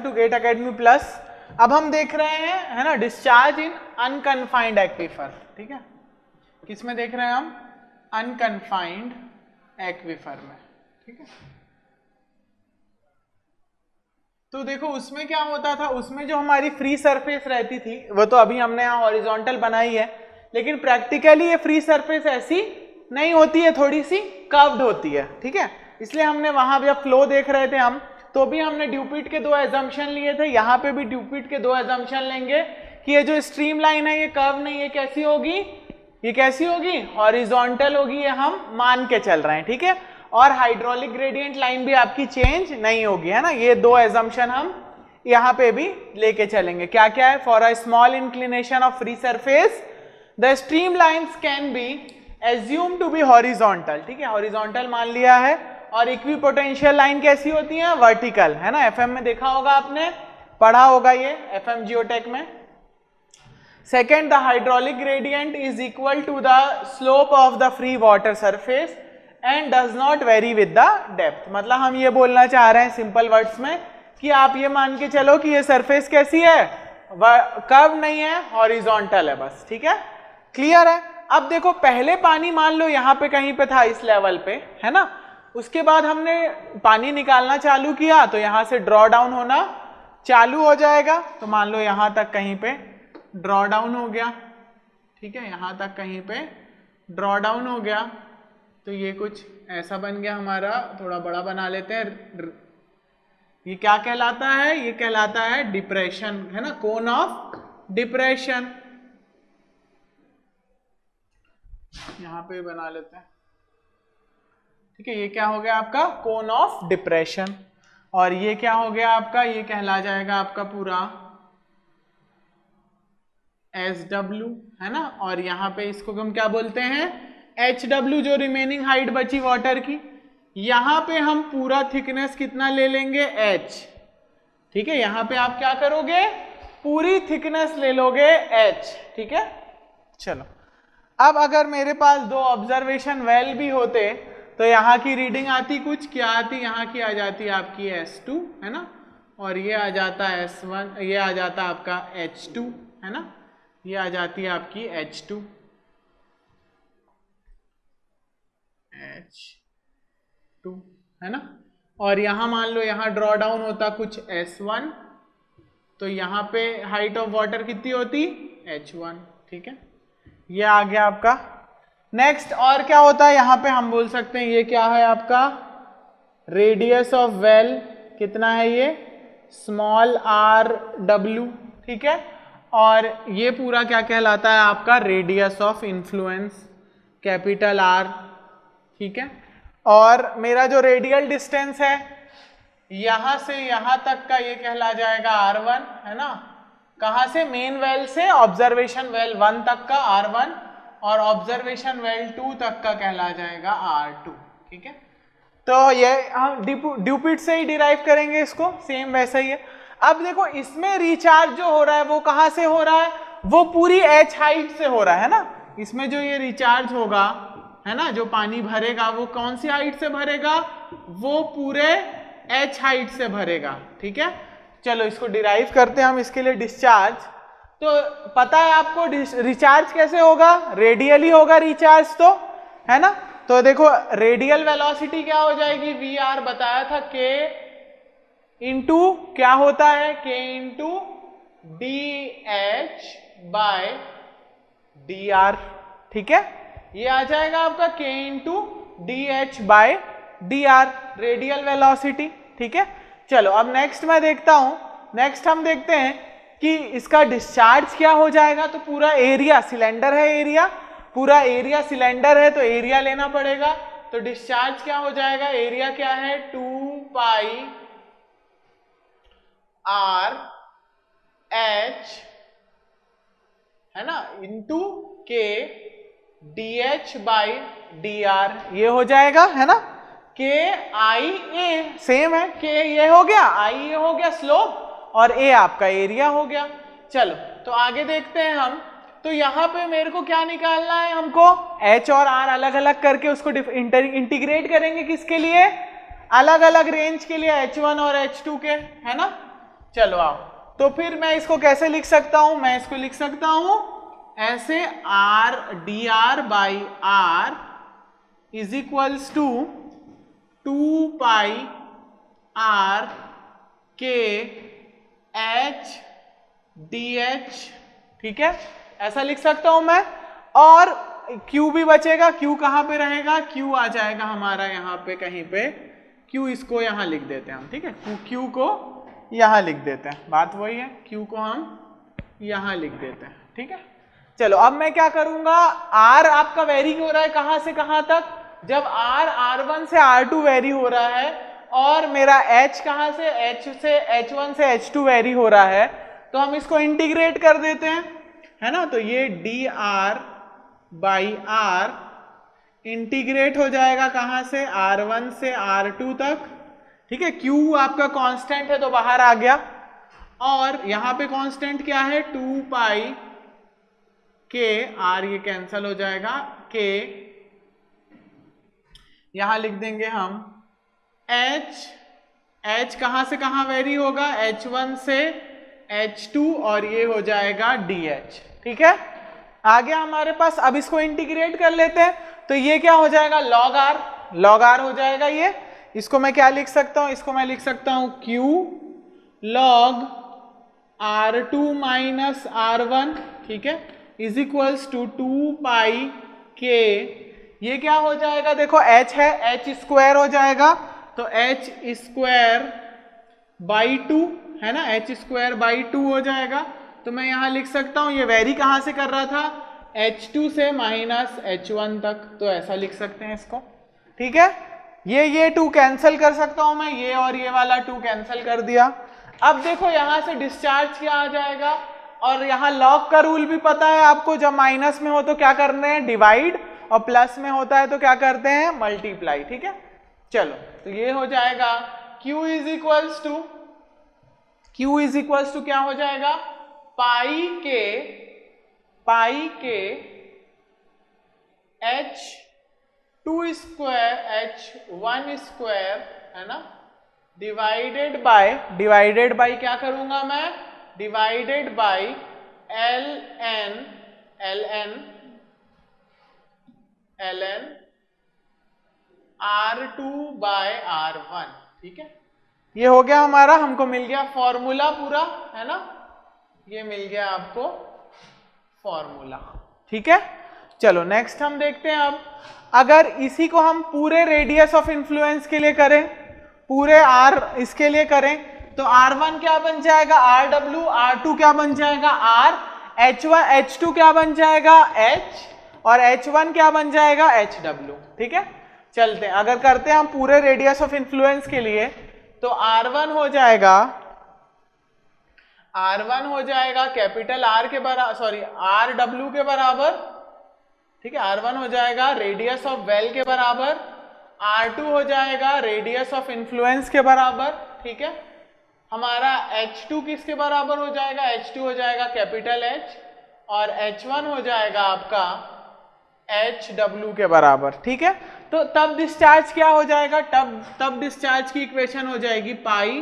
To get academy plus. अब हम देख रहे हैं, है ना, डिस्चार्ज इन अनकन्फाइंड एक्वीफर। ठीक है, किस में देख रहे हैं हम? अनकन्फाइंड एक्वीफर में। ठीक है, तो देखो उसमें क्या होता था, उसमें जो हमारी फ्री सरफेस रहती थी वो तो अभी हमने यहाँ हॉरिजॉन्टल बनाई है, लेकिन प्रैक्टिकली ये फ्री सरफेस ऐसी नहीं होती है, थोड़ी सी कर्व्ड होती है। ठीक है, इसलिए हमने वहां जब फ्लो देख रहे थे हम, तो भी हमने ड्यूपिट के 2 एजम्पशन लिए थे, यहाँ पे भी ड्यूपिट के 2 एजम्पशन लेंगे कि ये जो स्ट्रीम लाइन है ये कर्व नहीं, ये कैसी होगी, ये कैसी होगी, हॉरिजॉन्टल होगी, ये हम मान के चल रहे हैं। ठीक है, और हाइड्रोलिक ग्रेडियंट लाइन भी आपकी चेंज नहीं होगी, है ना। ये 2 एजम्पशन हम यहाँ पे भी लेके चलेंगे। क्या क्या है? For a small inclination of free surface the streamlines can be assume to be horizontal. ठीक है, हॉरिजॉन्टल मान लिया है। और इक्विपोटेंशियल लाइन कैसी होती है? वर्टिकल, है ना। एफएम में देखा होगा आपने, पढ़ा होगा ये एफएम जियोटेक में। Second, the hydraulic gradient is equal to the slope of the free water surface and does not vary with the depth. मतलब हम ये बोलना चाह रहे हैं सिंपल वर्ड्स में कि आप ये मान के चलो कि ये सरफेस कैसी है, कर्व नहीं है, हॉरिजॉन्टल है बस। ठीक है, क्लियर है। अब देखो पहले पानी मान लो यहाँ पे कहीं पे था इस लेवल पे, है ना, उसके बाद हमने पानी निकालना चालू किया तो यहाँ से ड्रॉ डाउन होना चालू हो जाएगा। तो मान लो यहाँ तक कहीं पे ड्रॉ डाउन हो गया। ठीक है, यहाँ तक कहीं पे ड्रॉ डाउन हो गया, तो ये कुछ ऐसा बन गया हमारा, थोड़ा बड़ा बना लेते हैं। ये क्या कहलाता है? ये कहलाता है डिप्रेशन, है ना, कोन ऑफ डिप्रेशन। यहां पे बना लेते हैं। ठीक है, ये क्या हो गया आपका? Cone of depression. और ये क्या हो गया आपका? ये कहला जाएगा आपका पूरा SW, है ना। और यहाँ पे इसको हम क्या बोलते हैं? HW, जो रिमेनिंग हाइट बची वाटर की। यहां पे हम पूरा थिकनेस कितना ले लेंगे? H। ठीक है, यहां पे आप क्या करोगे? पूरी थिकनेस ले लोगे H। ठीक है, चलो अब अगर मेरे पास 2 ऑब्जर्वेशन वेल भी होते तो यहाँ की रीडिंग आती कुछ क्या आती? यहाँ की आ जाती आपकी S2, है ना, और ये आ जाता S1, ये आ जाता आपका H2, है ना, ये आ जाती है आपकी H2, है ना। और यहाँ मान लो यहाँ ड्रॉ डाउन होता कुछ S1, तो यहाँ पे हाइट ऑफ वाटर कितनी होती? H1। ठीक है, ये आ गया आपका। नेक्स्ट और क्या होता है यहाँ पे? हम बोल सकते हैं ये क्या है आपका? रेडियस ऑफ वेल कितना है? ये स्मॉल RW। ठीक है, और ये पूरा क्या कहलाता है आपका? Radius of influence, capital R। ठीक है, और मेरा जो रेडियल डिस्टेंस है यहां से यहां तक का ये कहला जाएगा R1, है ना। कहां से? मेन वेल से ऑब्जर्वेशन वेल 1 तक का R1, और ऑब्जर्वेशन वेल 2 तक का कहला जाएगा R2। ठीक है, तो ये हम ड्यूपिट से ही डिराइव करेंगे इसको, सेम वैसा ही है। अब देखो इसमें रिचार्ज जो हो रहा है वो कहां से हो रहा है? वो पूरी H हाइट से हो रहा है ना। इसमें जो ये रिचार्ज होगा, है ना, जो पानी भरेगा वो कौन सी हाइट से भरेगा? वो पूरे H हाइट से भरेगा। ठीक है, चलो इसको डिराइव करते हैं हम इसके लिए डिस्चार्ज। तो पता है आपको रिचार्ज कैसे होगा? रेडियली होगा रिचार्ज, तो है ना। तो देखो रेडियल वेलोसिटी क्या हो जाएगी? VR बताया था K इंटू क्या होता है? K into DH by DR। ठीक है, ये आ जाएगा आपका K into DH by DR, radial velocity. ठीक है, चलो अब नेक्स्ट मैं देखता हूं। नेक्स्ट हम देखते हैं कि इसका डिस्चार्ज क्या हो जाएगा। तो पूरा एरिया, सिलेंडर है एरिया, पूरा एरिया सिलेंडर है तो एरिया लेना पड़ेगा। तो डिस्चार्ज क्या हो जाएगा? एरिया क्या है? 2 पाई R H, है ना, into K DH by DR, ये हो जाएगा, है ना। K I A सेम है, K ये हो गया, I ये हो गया स्लोप, और A आपका एरिया हो गया। चलो तो आगे देखते हैं हम। तो यहाँ पे मेरे को क्या निकालना है? हमको H और R अलग अलग करके उसको इंटीग्रेट करेंगे। किसके लिए? अलग अलग रेंज के लिए, H1 और H2 के, है ना। चलो आओ, तो फिर मैं इसको कैसे लिख सकता हूं, मैं इसको लिख सकता हूं ऐसे R D R by R is equals to 2 pi R K H D H, ठीक है, ऐसा लिख सकता हूं मैं। और Q भी बचेगा, Q कहां पे रहेगा, Q आ जाएगा हमारा यहाँ पे कहीं पे, Q इसको यहाँ लिख देते हैं हम, ठीक है, Q को यहाँ लिख देते हैं, बात वही है, Q को हम यहाँ लिख देते हैं, ठीक है। चलो अब मैं क्या करूंगा, R आपका वेरी हो रहा है कहां से कहां तक, जब R R1 से R2 वेरी हो रहा है और मेरा H कहां से H1 से H2 वेरी हो रहा है, तो हम इसको इंटीग्रेट कर देते हैं, है ना। तो ये D R by R integrate हो जाएगा कहां से, R1 से R2 तक, ठीक है। Q आपका कांस्टेंट है तो बाहर आ गया, और यहां पे कांस्टेंट क्या है, 2 पाई के R, ये कैंसल हो जाएगा, के यहां लिख देंगे हम H कहां से कहां वेरी होगा, H1 से H2, और ये हो जाएगा DH, ठीक है, आ गया हमारे पास। अब इसको इंटीग्रेट कर लेते हैं, तो ये क्या हो जाएगा, log R हो जाएगा ये। इसको मैं क्या लिख सकता हूं, इसको मैं लिख सकता हूं Q log R2 minus R1, ठीक है, इज इक्वल्स टू 2 पाई के, ये क्या हो जाएगा, देखो H है, H स्क्वायर हो जाएगा, तो H स्क्वायर बाई 2, है ना, H स्क्वायर बाई 2 हो जाएगा। तो मैं यहां लिख सकता हूं, ये वेरी कहां से कर रहा था, H2 से माइनस H1 तक, तो ऐसा लिख सकते हैं इसको, ठीक है। ये 2 कैंसिल कर सकता हूं मैं, ये और ये वाला 2 कैंसिल कर दिया। अब देखो यहां से डिस्चार्ज क्या आ जाएगा, और यहां लॉग का रूल भी पता है आपको, जब माइनस में हो तो क्या करते हैं, डिवाइड, और प्लस में होता है तो क्या करते हैं, मल्टीप्लाई, ठीक है। चलो तो ये हो जाएगा Q इज इक्वल्स टू क्या हो जाएगा, पाई K H2 square H1 square, है ना, डिवाइडेड बाय क्या करूंगा मैं, divided by ln R2 bye R1, ठीक है। ये हो गया हमारा, हमको मिल गया फॉर्मूला पूरा, है ना, ये मिल गया आपको फॉर्मूला, ठीक है। चलो नेक्स्ट हम देखते हैं, अब अगर इसी को हम पूरे रेडियस ऑफ इन्फ्लुएंस के लिए करें, पूरे R इसके लिए करें, तो R1 क्या बन जाएगा, RW, R2 क्या बन जाएगा, R, H2 क्या बन जाएगा, H, और H1 क्या बन जाएगा, HW, ठीक है। चलते हैं, अगर करते हैं हम पूरे रेडियस ऑफ इन्फ्लुएंस के लिए, तो R1 हो जाएगा कैपिटल R के बराबर, सॉरी RW के बराबर, ठीक है, R1 हो जाएगा रेडियस ऑफ वेल के बराबर, R2 हो जाएगा रेडियस ऑफ इन्फ्लुएंस के बराबर, ठीक है। हमारा H2 किसके बराबर हो जाएगा, H2 हो जाएगा कैपिटल H, और H1 हो जाएगा आपका HW के बराबर, ठीक है। तो तब डिस्चार्ज क्या हो जाएगा, तब डिस्चार्ज की इक्वेशन हो जाएगी pi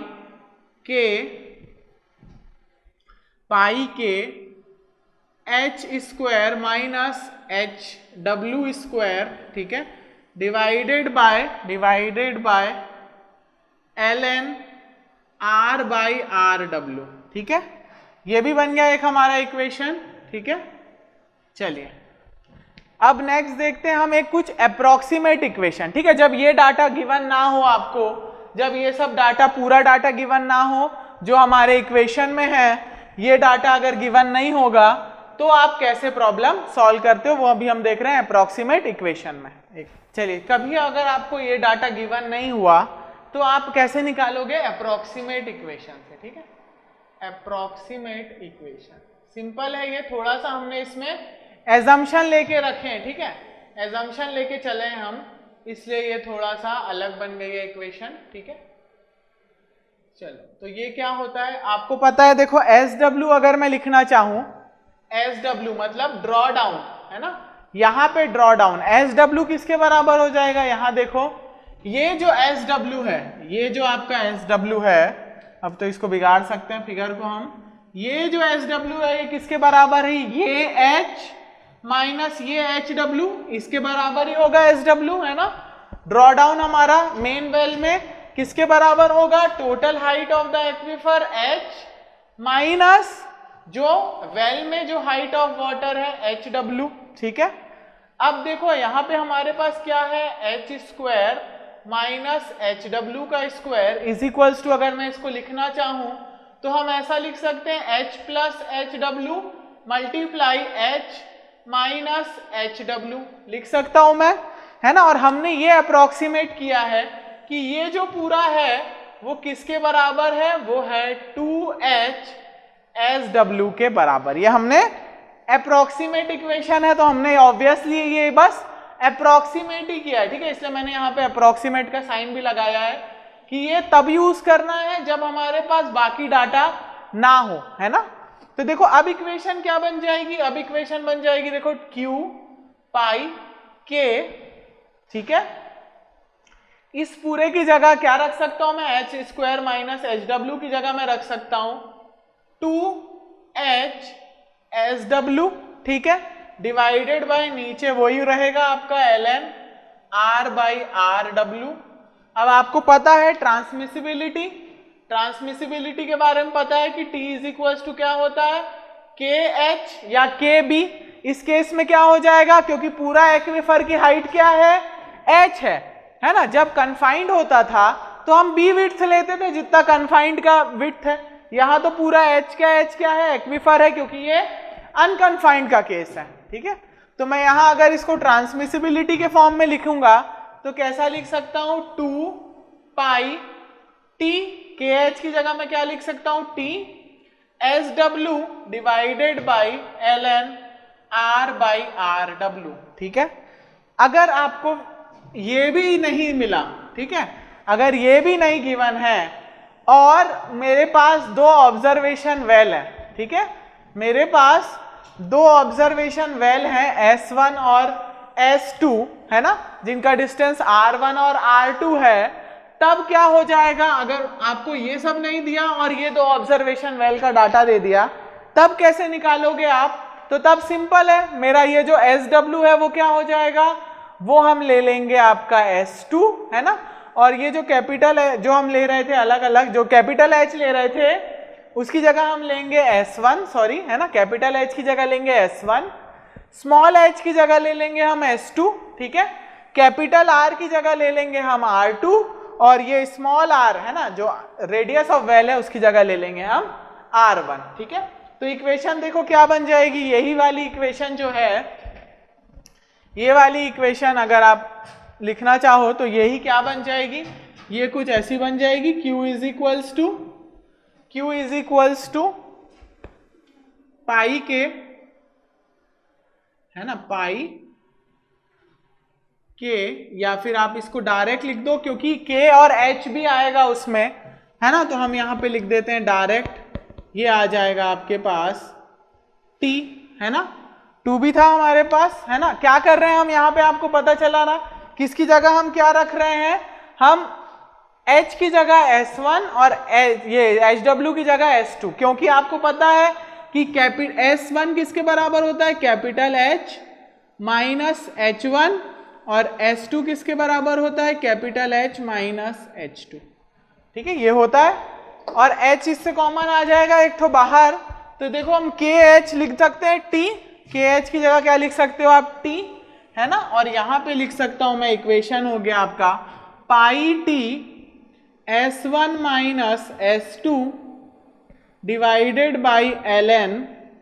K H square minus HW square, ठीक है, divided by ln R by RW, ठीक है। ये भी बन गया एक हमारा इक्वेशन, ठीक है। चलिए अब नेक्स्ट देखते हैं हम एक कुछ अप्रोक्सीमेट इक्वेशन, ठीक है। जब ये डाटा गिवन ना हो आपको, जब ये सब डाटा, पूरा डाटा गिवन ना हो जो हमारे इक्वेशन में है, ये डाटा अगर गिवन नहीं होगा तो आप कैसे प्रॉब्लम सॉल्व करते हो, वो अभी हम देख रहे हैं अप्रोक्सीमेट इक्वेशन में। चलिए, कभी अगर आपको ये डाटा गिवन नहीं हुआ तो आप कैसे निकालोगे, अप्रोक्सीमेट इक्वेशन से, ठीक है। अप्रोक्सीमेट इक्वेशन सिंपल है, ये थोड़ा सा हमने इसमें एजम्पशन लेके रखे हैं, ठीक है, एजम्पशन लेके चले हैं हम, इसलिए ये थोड़ा सा अलग बन गई है इक्वेशन, ठीक है। चलो तो ये क्या होता है आपको पता है, देखो SW अगर मैं लिखना चाहूं, SW मतलब ड्रॉ डाउन, है ना, यहां पे ड्रॉ डाउन, SW किसके बराबर हो जाएगा, यहां देखो ये जो SW है, ये जो आपका SW है, अब तो इसको बिगाड़ सकते हैं फिगर को हम। ये जो SW है ये किसके बराबर है, ये H माइनस ये HW, इसके बराबर ही होगा SW, है ना। ड्रॉ डाउन हमारा मेन वेल में किसके बराबर होगा, total height of the aquifer H minus जो वेल में जो हाइट ऑफ वाटर है HW, ठीक है। अब देखो यहाँ पे हमारे पास क्या है, H स्क्वायर माइनस HW का स्क्वायर इज इक्वल्स टू, अगर मैं इसको लिखना चाहूं तो हम ऐसा लिख सकते हैं H plus HW multiply H minus HW लिख सकता हूं मैं, है ना। और हमने ये अप्रोक्सीमेट किया है कि ये जो पूरा है वो किसके बराबर है, वो है 2H SW के बराबर। ये हमने अप्रोक्सीमेट इक्वेशन है तो हमने ऑब्वियसली ये बस अप्रोक्सीमेट ही किया है, ठीक है। इसलिए मैंने यहाँ पे अप्रोक्सीमेट का साइन भी लगाया है कि ये तब यूज करना है जब हमारे पास बाकी डाटा ना हो, है ना। तो देखो अब इक्वेशन क्या बन जाएगी, अब इक्वेशन बन जाएगी देखो Q पाई K, ठीक है। इस पूरे की जगह क्या रख सकता हूं मैं, H स्क्वायर माइनस HW की जगह मैं रख सकता हूं 2H SW, ठीक है, डिवाइडेड बाय नीचे वही रहेगा आपका ln R बाई RW। अब आपको पता है ट्रांसमिसिबिलिटी के बारे में पता है कि T इज इक्वल टू क्या होता है, KH या KB। इस केस में क्या हो जाएगा, क्योंकि पूरा एक्वीफर की हाइट क्या है, H है ना। जब कन्फाइंड होता था तो हम B विड्थ लेते थे जितना कन्फाइंड का विड्थ है, यहाँ तो पूरा H क्या है, एक्वीफर है, क्योंकि ये अनकन्फाइंड का केस है, ठीक है। तो मैं यहां अगर इसको ट्रांसमिसिबिलिटी के फॉर्म में लिखूंगा तो कैसा लिख सकता हूं, 2 पाई T, KH की जगह मैं क्या लिख सकता हूं, T SW divided by ln R by RW, ठीक है। अगर आपको ये भी नहीं मिला, ठीक है, अगर ये भी नहीं गिवन है और मेरे पास दो ऑब्जर्वेशन वेल है, ठीक है, मेरे पास दो ऑब्जर्वेशन वेल हैं S1 और S2, है ना, जिनका डिस्टेंस R1 और R2 है, तब क्या हो जाएगा, अगर आपको ये सब नहीं दिया और ये दो ऑब्जर्वेशन वेल का डाटा दे दिया, तब कैसे निकालोगे आप। तो तब सिंपल है, मेरा ये जो SW है वो क्या हो जाएगा, वो हम ले लेंगे आपका S2, है ना। और ये जो कैपिटल है जो हम ले रहे थे अलग अलग, जो कैपिटल H ले रहे थे उसकी जगह हम लेंगे S1, सॉरी, है ना, कैपिटल H की जगह लेंगे S1, स्मॉल h की जगह ले लेंगे हम S2, ठीक है, कैपिटल R की जगह ले लेंगे हम R2, और ये स्मॉल r है ना जो रेडियस ऑफ वेल है उसकी जगह ले लेंगे हम R1, ठीक है। तो इक्वेशन देखो क्या बन जाएगी, यही वाली इक्वेशन जो है, ये वाली इक्वेशन अगर आप लिखना चाहो तो यही क्या बन जाएगी, ये कुछ ऐसी बन जाएगी, Q is equals to pi K, है ना, पाई के, या फिर आप इसको डायरेक्ट लिख दो क्योंकि K और H भी आएगा उसमें, है ना, तो हम यहां पे लिख देते हैं डायरेक्ट, ये आ जाएगा आपके पास T, है ना, 2 भी था हमारे पास, है ना। क्या कर रहे हैं हम यहाँ पे, आपको पता चला ना, किसकी जगह हम क्या रख रहे हैं, हम H की जगह S1 और ये HW की जगह S2, क्योंकि आपको पता है कि S1 किसके बराबर होता है, कैपिटल H माइनस H1, और S2 किसके बराबर होता है, कैपिटल H माइनस H2, ठीक है, ये होता है। और H इससे कॉमन आ जाएगा एक तो बाहर, तो देखो हम KH लिख सकते हैं T, KH की जगह क्या लिख सकते हो आप, T, है ना। और यहां पे लिख सकता हूं मैं, इक्वेशन हो गया आपका pi T S1 minus S2 divided by ln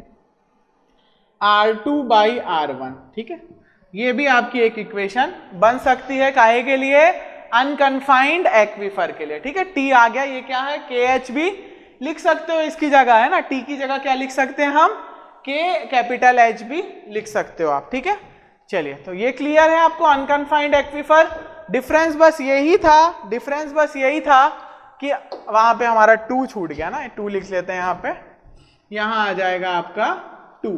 R2 by R1, ठीक है। ये भी आपकी एक इक्वेशन बन सकती है, काहे के लिए, अनकन्फाइंड एक्वीफर के लिए, ठीक है। T आ गया, ये क्या है, KH भी लिख सकते हो इसकी जगह, है ना, T की जगह क्या लिख सकते हैं हम, K कैपिटल H भी लिख सकते हो आप, ठीक है। चलिए, तो ये क्लियर है आपको, अनकन्फाइंड एक्वीफर। डिफरेंस बस यही था कि वहां पे हमारा 2 छूट गया ना, 2 लिख लेते हैं यहाँ पे, यहां आ जाएगा आपका 2,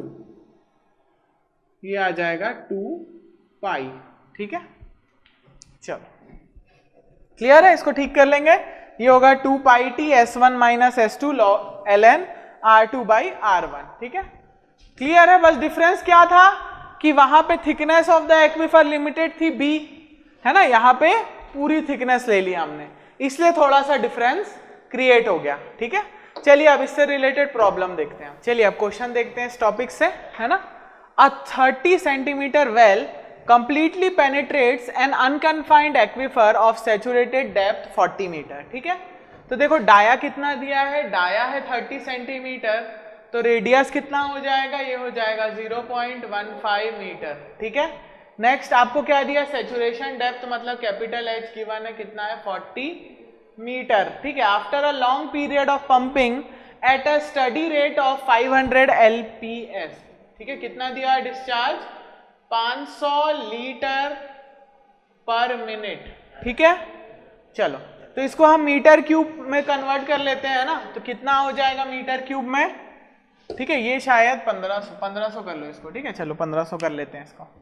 ये आ जाएगा 2 पाई, ठीक है। चलो क्लियर है, इसको ठीक कर लेंगे। ये होगा 2 pi T S1 minus S2 ln R2 by R1, ठीक है। क्लियर है? बस डिफरेंस क्या था कि वहां पे thickness of the aquifer limited थी B, है ना, यहाँ पे पूरी थिकनेस ले ली हमने, इसलिए थोड़ा सा डिफरेंस क्रिएट हो गया, ठीक है। चलिए अब इससे रिलेटेड प्रॉब्लम देखते हैं। चलिए अब क्वेश्चन देखते हैं इस टॉपिक से, है ना। A 30 centimeter well completely penetrates an unconfined aquifer of saturated depth 40 meter, ठीक है। तो देखो डाया कितना दिया है, डाया है 30 सेंटीमीटर, तो रेडियस कितना हो जाएगा, ये हो जाएगा 0.15 मीटर, ठीक है। नेक्स्ट आपको क्या दिया, सेचुरेशन डेप्थ मतलब कैपिटल H गिवन है, कितना है 40 मीटर, ठीक है। After a long period of pumping at a steady rate of 500 LPS, ठीक है। कितना दिया है डिस्चार्ज, 500 लीटर पर मिनट, ठीक है। चलो तो इसको हम मीटर क्यूब में कन्वर्ट कर लेते हैं ना, तो कितना हो जाएगा मीटर क्यूब में, ठीक है। ये शायद 1500 कर लो इसको, ठीक है। चलो 1500 कर लेते हैं इसको,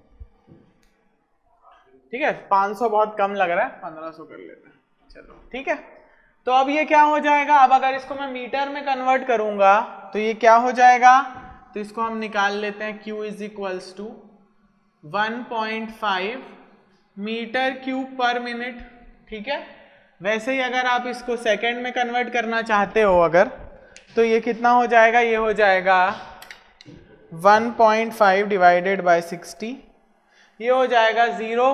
ठीक है। 500 बहुत कम लग रहा है, 1500 कर लेते हैं, चलो ठीक है। तो अब ये क्या हो जाएगा, अब अगर इसको मैं मीटर में कन्वर्ट करूंगा तो ये क्या हो जाएगा, तो इसको हम निकाल लेते हैं, Q is equals to 1.5 meter cube पर मिनट, ठीक है। वैसे ही अगर आप इसको सेकंड में कन्वर्ट करना चाहते हो अगर, तो ये कितना हो जाएगा, ये हो जाएगा 1.5 डिवाइडेड बाय 60, ये हो जाएगा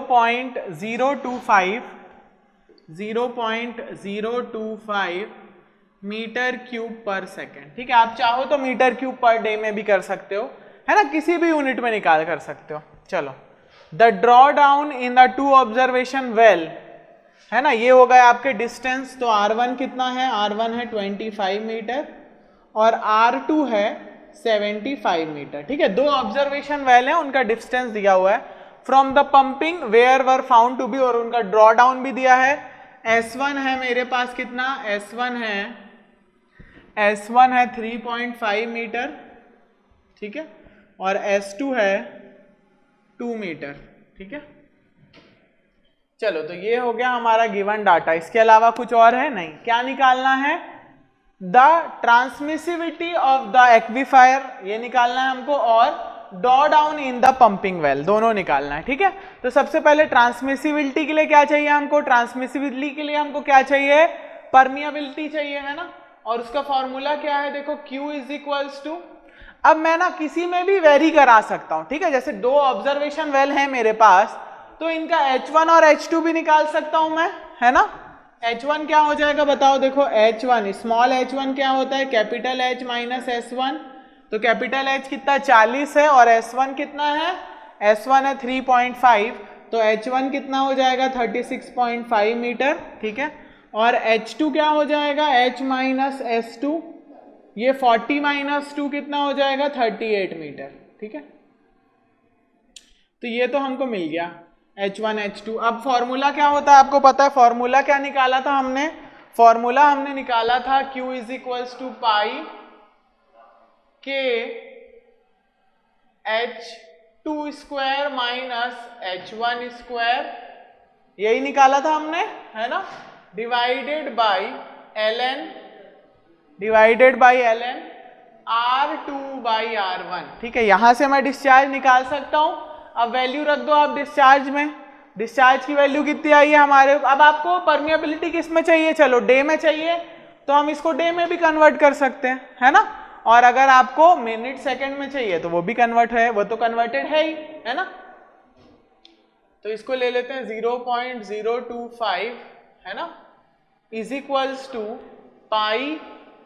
0.025 मीटर क्यूब पर सेकेंड, ठीक है। आप चाहो तो मीटर क्यूब पर डे में भी कर सकते हो, है ना, किसी भी यूनिट में निकाल कर सकते हो। चलो, the draw down in the 2 observation well, है ना, ये हो गए आपके डिस्टेंस। तो R1 कितना है, R1 है 25 मीटर और R2 है 75 मीटर, ठीक है। 2 ऑब्जर्वेशन वेल है, उनका डिस्टेंस दिया हुआ है from the pumping where were found to be, और उनका ड्रॉ डाउन भी दिया है। S1 है मेरे पास कितना, S1 है 3.5 मीटर, ठीक है, और S2 है 2 मीटर, ठीक है। चलो तो ये हो गया हमारा गिवन डाटा, इसके अलावा कुछ और है नहीं। क्या निकालना है, the transmissivity of the aquifer, ये निकालना है हमको, और draw down in the pumping well, दोनों निकालना है, ठीक है। तो सबसे पहले ट्रांसमिसिबिलिटी के लिए क्या चाहिए हमको, ट्रांसमिसिबिलिटी के लिए हमको क्या चाहिए, परमिएबिलिटी चाहिए, है ना, और उसका फॉर्मूला क्या है, देखो Q इज इक्वल्स टू, अब मैं ना किसी में भी वेरी करा सकता हूं, ठीक है। जैसे 2 ऑब्जर्वेशन वेल है मेरे पास, तो इनका H1 और H2 भी निकाल सकता हूं मैं, है ना। H1 क्या हो जाएगा बताओ, देखो H1 स्मॉल h1 क्या होता है, कैपिटल H माइनस S1, तो कैपिटल H कितना 40 है और S1 कितना है, S1 है 3.5, तो H1 कितना हो जाएगा 36.5 मीटर, ठीक है। और H2 क्या हो जाएगा, H माइनस S2, ये 40 माइनस 2 कितना हो जाएगा 38 मीटर, ठीक है। तो ये तो हमको मिल गया H1 H2। अब फॉर्मूला क्या होता है आपको पता है, फॉर्मूला क्या निकाला था हमने, फॉर्मूला हमने निकाला था Q is equals to pi K H2 square minus H1 square, यही निकाला था हमने, है ना, divided by ln R2 by R1, ठीक है। यहां से मैं डिस्चार्ज निकाल सकता हूं। अब वैल्यू रख दो आप डिस्चार्ज में, डिस्चार्ज की वैल्यू कितनी आई है हमारे। अब आपको परमिएबिलिटी किस में चाहिए, चलो डे में चाहिए, तो हम इसको डे में भी कन्वर्ट कर सकते हैं, है ना। और अगर आपको मिनट सेकंड में चाहिए तो वो भी कन्वर्ट है, वो तो कन्वर्टेड है ही, है ना। तो इसको ले लेते हैं 0.025, है ना, is equals to pi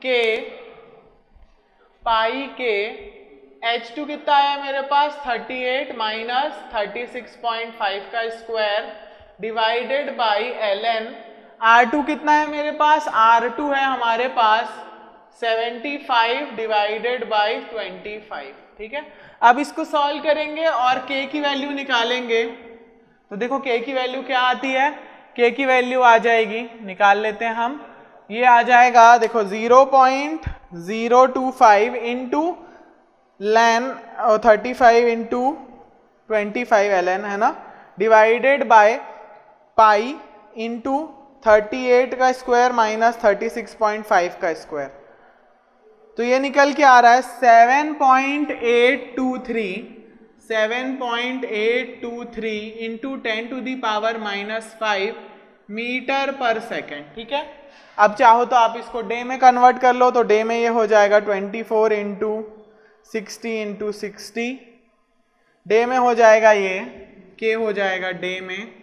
K H2 कितना आया मेरे पास 38 माइनस 36.5 का square divided by ln R2 कितना है मेरे पास, R2 है हमारे पास 75 डिवाइडेड बाई 25, ठीक है। अब इसको सॉल्व करेंगे और K की वैल्यू निकालेंगे, तो देखो K की वैल्यू क्या आती है, K की वैल्यू आ जाएगी, निकाल लेते हैं हम, ये आ जाएगा देखो 0.025 इंटू ln 35 इंटू 25 ln, है ना, डिवाइडेड बाय पाई इंटू 38 का स्क्वायर माइनस 36.5 का स्क्वायर, तो ये निकल के आ रहा है 7.823 into 10 to the power -5 meter पर सेकेंड। ठीक है, अब चाहो तो आप इसको डे में कन्वर्ट कर लो, तो डे में ये हो जाएगा 24 इंटू 60 डे में हो जाएगा ये के हो जाएगा डे में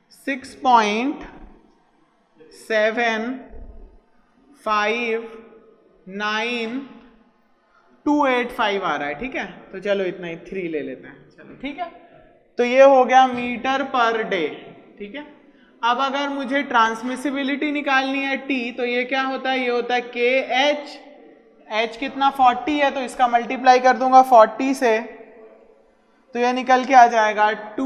6.759,285 आ रहा है। ठीक है, तो चलो इतना ही 3 ले लेते हैं। चलो ठीक है, तो ये हो गया मीटर पर डे। ठीक है, अब अगर मुझे ट्रांसमिसिबिलिटी निकालनी है T, तो ये क्या होता है, ये होता है KH, H कितना 40 है, तो इसका मल्टीप्लाई कर दूंगा 40 से, तो ये निकल के आ जाएगा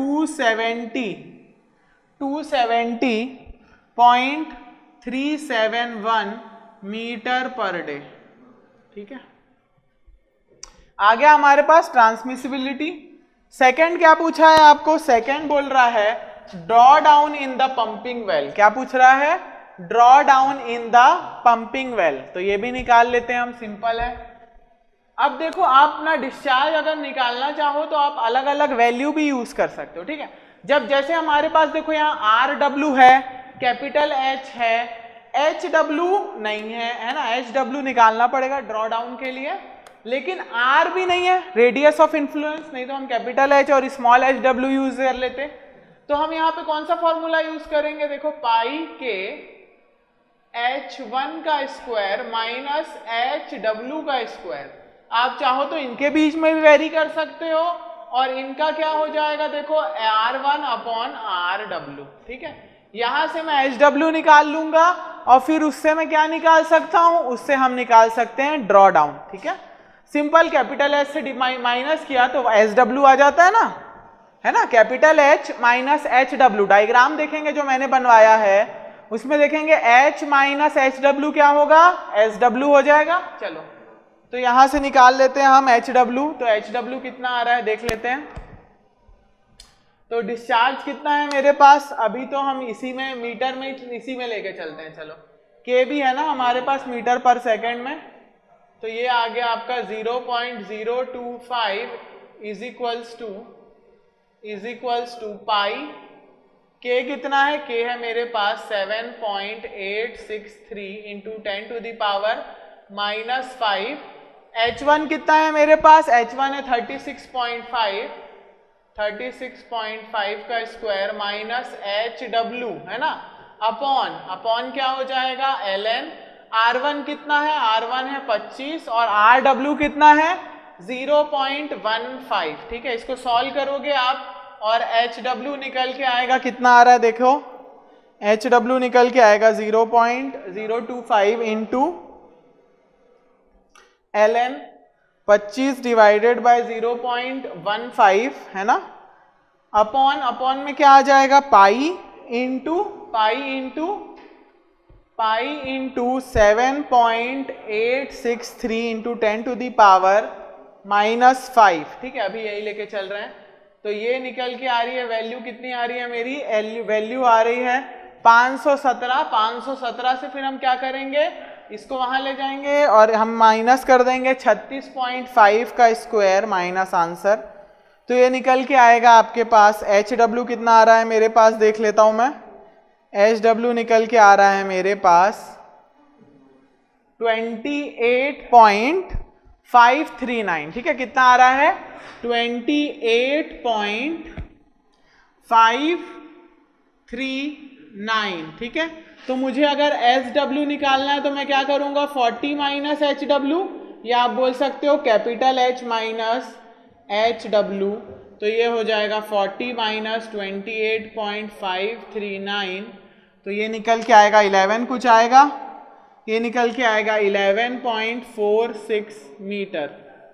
270.371 मीटर पर डे। ठीक है, आ गया हमारे पास ट्रांसमिसिबिलिटी। सेकंड क्या पूछा है आपको, सेकंड बोल रहा है draw down in the pumping well. क्या पूछ रहा है, draw down in the pumping well, तो ये भी निकाल लेते हैं हम, सिंपल है। अब देखो, आप ना डिस्चार्ज अगर निकालना चाहो तो आप अलग अलग वैल्यू भी यूज कर सकते हो। ठीक है, जब जैसे हमारे पास देखो यहाँ RW है, कैपिटल H है, HW नहीं है ना, HW निकालना पड़ेगा ड्रॉ डाउन के लिए, लेकिन R भी नहीं है, रेडियस ऑफ इन्फ्लुएंस, नहीं तो हम कैपिटल H और स्मॉल HW यूज कर लेते। तो हम यहाँ पे कौन सा फॉर्मूला यूज करेंगे, देखो पाई के H1 का स्क्वायर माइनस HW का स्क्वायर। आप चाहो तो इनके बीच में भी वेरी कर सकते हो, और इनका क्या हो जाएगा, देखो R1 अपॉन RW। ठीक है, यहां से मैं HW निकाल लूंगा, और फिर उससे मैं क्या निकाल सकता हूं, उससे हम निकाल सकते हैं ड्रॉ डाउन। ठीक है, सिंपल, कैपिटल H से माइनस किया तो SW आ जाता है ना, capital H minus HW। Diagram देखेंगे जो मैंने बनवाया है, उसमें देखेंगे H माइनस HW क्या होगा, SW हो जाएगा। चलो, तो यहां से निकाल लेते हैं हम HW, तो HW कितना आ रहा है देख लेते हैं। तो डिस्चार्ज कितना है मेरे पास, अभी तो हम इसी में मीटर में इसी में लेके चलते हैं। चलो, K भी है ना हमारे पास मीटर पर सेकेंड में, तो ये आ गया आपका 0.025 is equals to pi. K कितना है, K है मेरे पास 7.863 into 10 to the power -5। H1 कितना है मेरे पास, H1 है 36.5 का स्क्वायर माइनस HW है ना, अपॉन क्या हो जाएगा ln। R1 कितना है, R1 है 25 और RW कितना है 0.15। ठीक है, इसको सॉल्व करोगे आप और HW निकल के आएगा, कितना आ रहा है देखो, HW निकल के आएगा 0.025 इंटू ln 25 डिवाइडेड बाय 0.15 है ना, अपॉन में क्या आ जाएगा, pi into 7.863 into 10 to the power -5। ठीक है, अभी यही लेके चल रहे हैं, तो ये निकल के आ रही है वैल्यू, कितनी आ रही है मेरी वैल्यू आ रही है 517 से फिर हम क्या करेंगे, इसको वहां ले जाएंगे और हम माइनस कर देंगे 36.5 का स्क्वायर माइनस आंसर, तो ये निकल के आएगा आपके पास HW कितना आ रहा है मेरे पास, देख लेता हूं मैं, HW निकल के आ रहा है मेरे पास 28.539। ठीक है, कितना आ रहा है 28.539। ठीक है, तो मुझे अगर SW निकालना है तो मैं क्या करूंगा, 40 माइनस HW, या आप बोल सकते हो कैपिटल H माइनस HW, तो ये हो जाएगा 40 माइनस 28.539, तो ये निकल के आएगा 11 कुछ आएगा, ये निकल के आएगा 11.46 मीटर।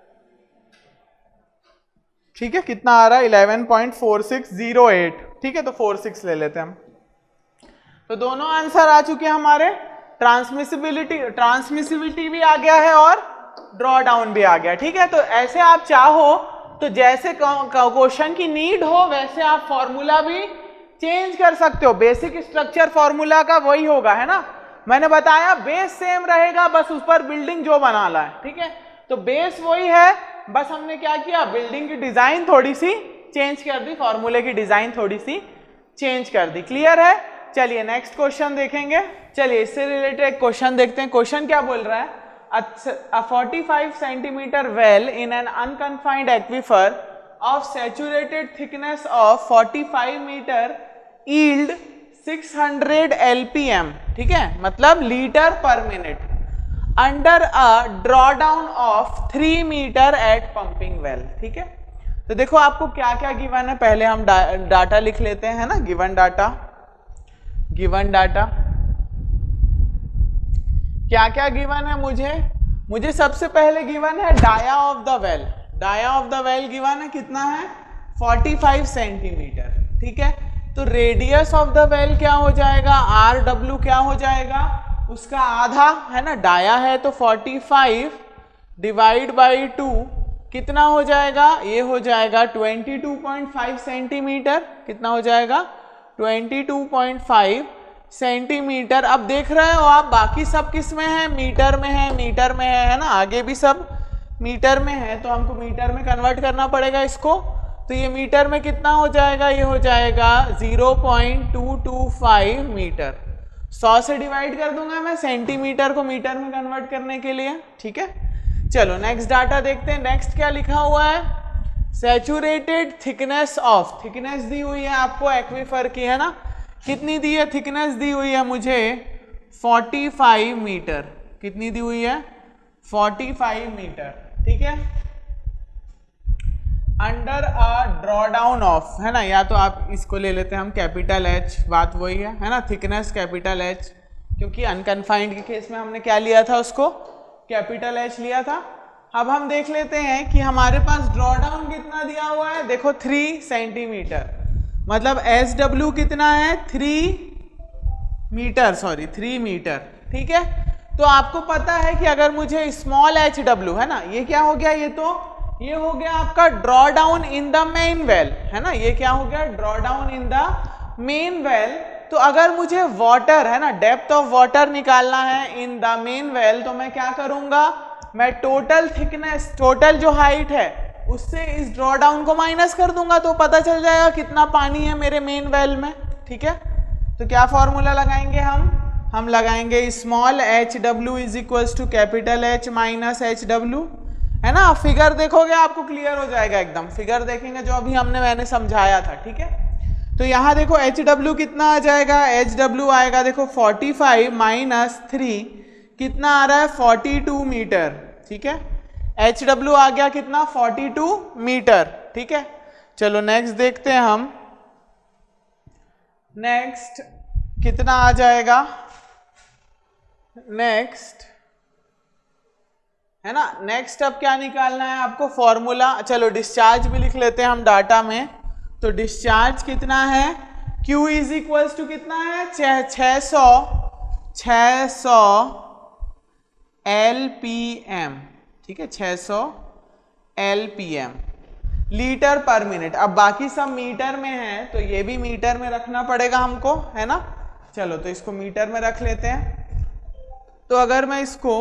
ठीक है, कितना आ रहा है 11.4608। ठीक है, तो 46 ले लेते हैं हम, तो दोनों आंसर आ चुके हैं हमारे, ट्रांसमिसिबिलिटी भी आ गया है और ड्रॉ डाउन भी आ गया। ठीक है, तो ऐसे आप चाहो तो जैसे क्वेश्चन की नीड हो वैसे आप फॉर्मूला भी चेंज कर सकते हो, बेसिक स्ट्रक्चर फॉर्मूला का वही होगा, है ना। मैंने बताया बेस सेम रहेगा, बस उस पर बिल्डिंग जो बनाना है, ठीक है। तो बेस वही है, बस हमने क्या किया, बिल्डिंग की डिजाइन थोड़ी सी चेंज कर दी, फॉर्मूले की डिजाइन थोड़ी सी चेंज कर दी। क्लियर है? चलिए नेक्स्ट क्वेश्चन देखेंगे। चलिए इससे रिलेटेड एक क्वेश्चन देखते हैं। क्वेश्चन क्या बोल रहा है, a 45 centimeter well in an unconfined aquifer of saturated thickness of 45 meter yield 600 LPM, ठीक है, मतलब लीटर पर minute, under a drawdown of 3 meter at pumping well, ठीक है। तो देखो आपको क्या क्या गिवन है, पहले हम डाटा लिख लेते हैं, है ना। गिवन डाटा क्या क्या गिवन है मुझे सबसे पहले गिवन है dia of the well. Dia of the well given है, कितना है, 45 सेंटीमीटर, ठीक है। तो रेडियस ऑफ द वेल क्या हो जाएगा, RW क्या हो जाएगा, उसका आधा, है ना। डाया है तो 45 डिवाइड बाई 2 कितना हो जाएगा, ये हो जाएगा 22.5 सेंटीमीटर। कितना हो जाएगा, 22.5 सेंटीमीटर। अब देख रहे हो आप, बाकी सब किस में है, मीटर में है ना। आगे भी सब मीटर में है, तो हमको मीटर में कन्वर्ट करना पड़ेगा इसको। तो ये मीटर में कितना हो जाएगा, ये हो जाएगा 0.225 मीटर। 100 से डिवाइड कर दूंगा मैं सेंटीमीटर को मीटर में कन्वर्ट करने के लिए, ठीक है। चलो नेक्स्ट डाटा देखते हैं। नेक्स्ट क्या लिखा हुआ है, सैचुरेटेड थिकनेस ऑफ, थिकनेस दी हुई है आपको एक्वीफर की, है ना। कितनी दी है, थिकनेस दी हुई है मुझे 45 मीटर। कितनी दी हुई है, 45 मीटर, ठीक है। अंडर अ ड्रॉडाउन ऑफ, है ना, या तो आप इसको ले लेते हैं हम कैपिटल H, बात वही है ना। थिकनेस कैपिटल H, क्योंकि अनकन्फाइंड के केस में हमने क्या लिया था, उसको कैपिटल H लिया था। अब हम देख लेते हैं कि हमारे पास ड्रॉडाउन कितना दिया हुआ है, देखो 3 सेंटीमीटर, मतलब SW कितना है, 3 मीटर, ठीक है। तो आपको पता है कि अगर मुझे स्मॉल HW, है ना, ये क्या हो गया, ये हो गया आपका draw down in the main well, है ना। ये क्या हो गया, draw down in the main well. तो अगर मुझे वाटर, है ना, डेप्थ ऑफ वाटर निकालना है इन द मेन वेल, तो मैं क्या करूंगा, मैं टोटल थिकनेस, टोटल जो हाइट है उससे इस ड्रॉ डाउन को माइनस कर दूंगा, तो पता चल जाएगा कितना पानी है मेरे मेन वेल में, ठीक है। तो क्या फॉर्मूला लगाएंगे हम लगाएंगे small HW is equals to capital H minus HW, है ना। फिगर देखोगे आपको क्लियर हो जाएगा एकदम, फिगर देखेंगे जो अभी मैंने समझाया था, ठीक है। तो यहाँ देखो HW कितना आ जाएगा, HW आएगा देखो 45 माइनस 3 कितना आ रहा है, 42 मीटर, ठीक है। HW आ गया कितना, 42 मीटर, ठीक है। चलो नेक्स्ट देखते हैं हम, नेक्स्ट कितना आ जाएगा, नेक्स्ट, है ना। नेक्स्ट अब क्या निकालना है आपको, फॉर्मूला। चलो डिस्चार्ज भी लिख लेते हैं हम डाटा में। तो डिस्चार्ज कितना है, Q इज इक्वल्स टू कितना है, 600 LPM, ठीक है, 600 LPM, लीटर पर मिनट। अब बाकी सब मीटर में है, तो ये भी मीटर में रखना पड़ेगा हमको, है ना। चलो तो इसको मीटर में रख लेते हैं। तो अगर मैं इसको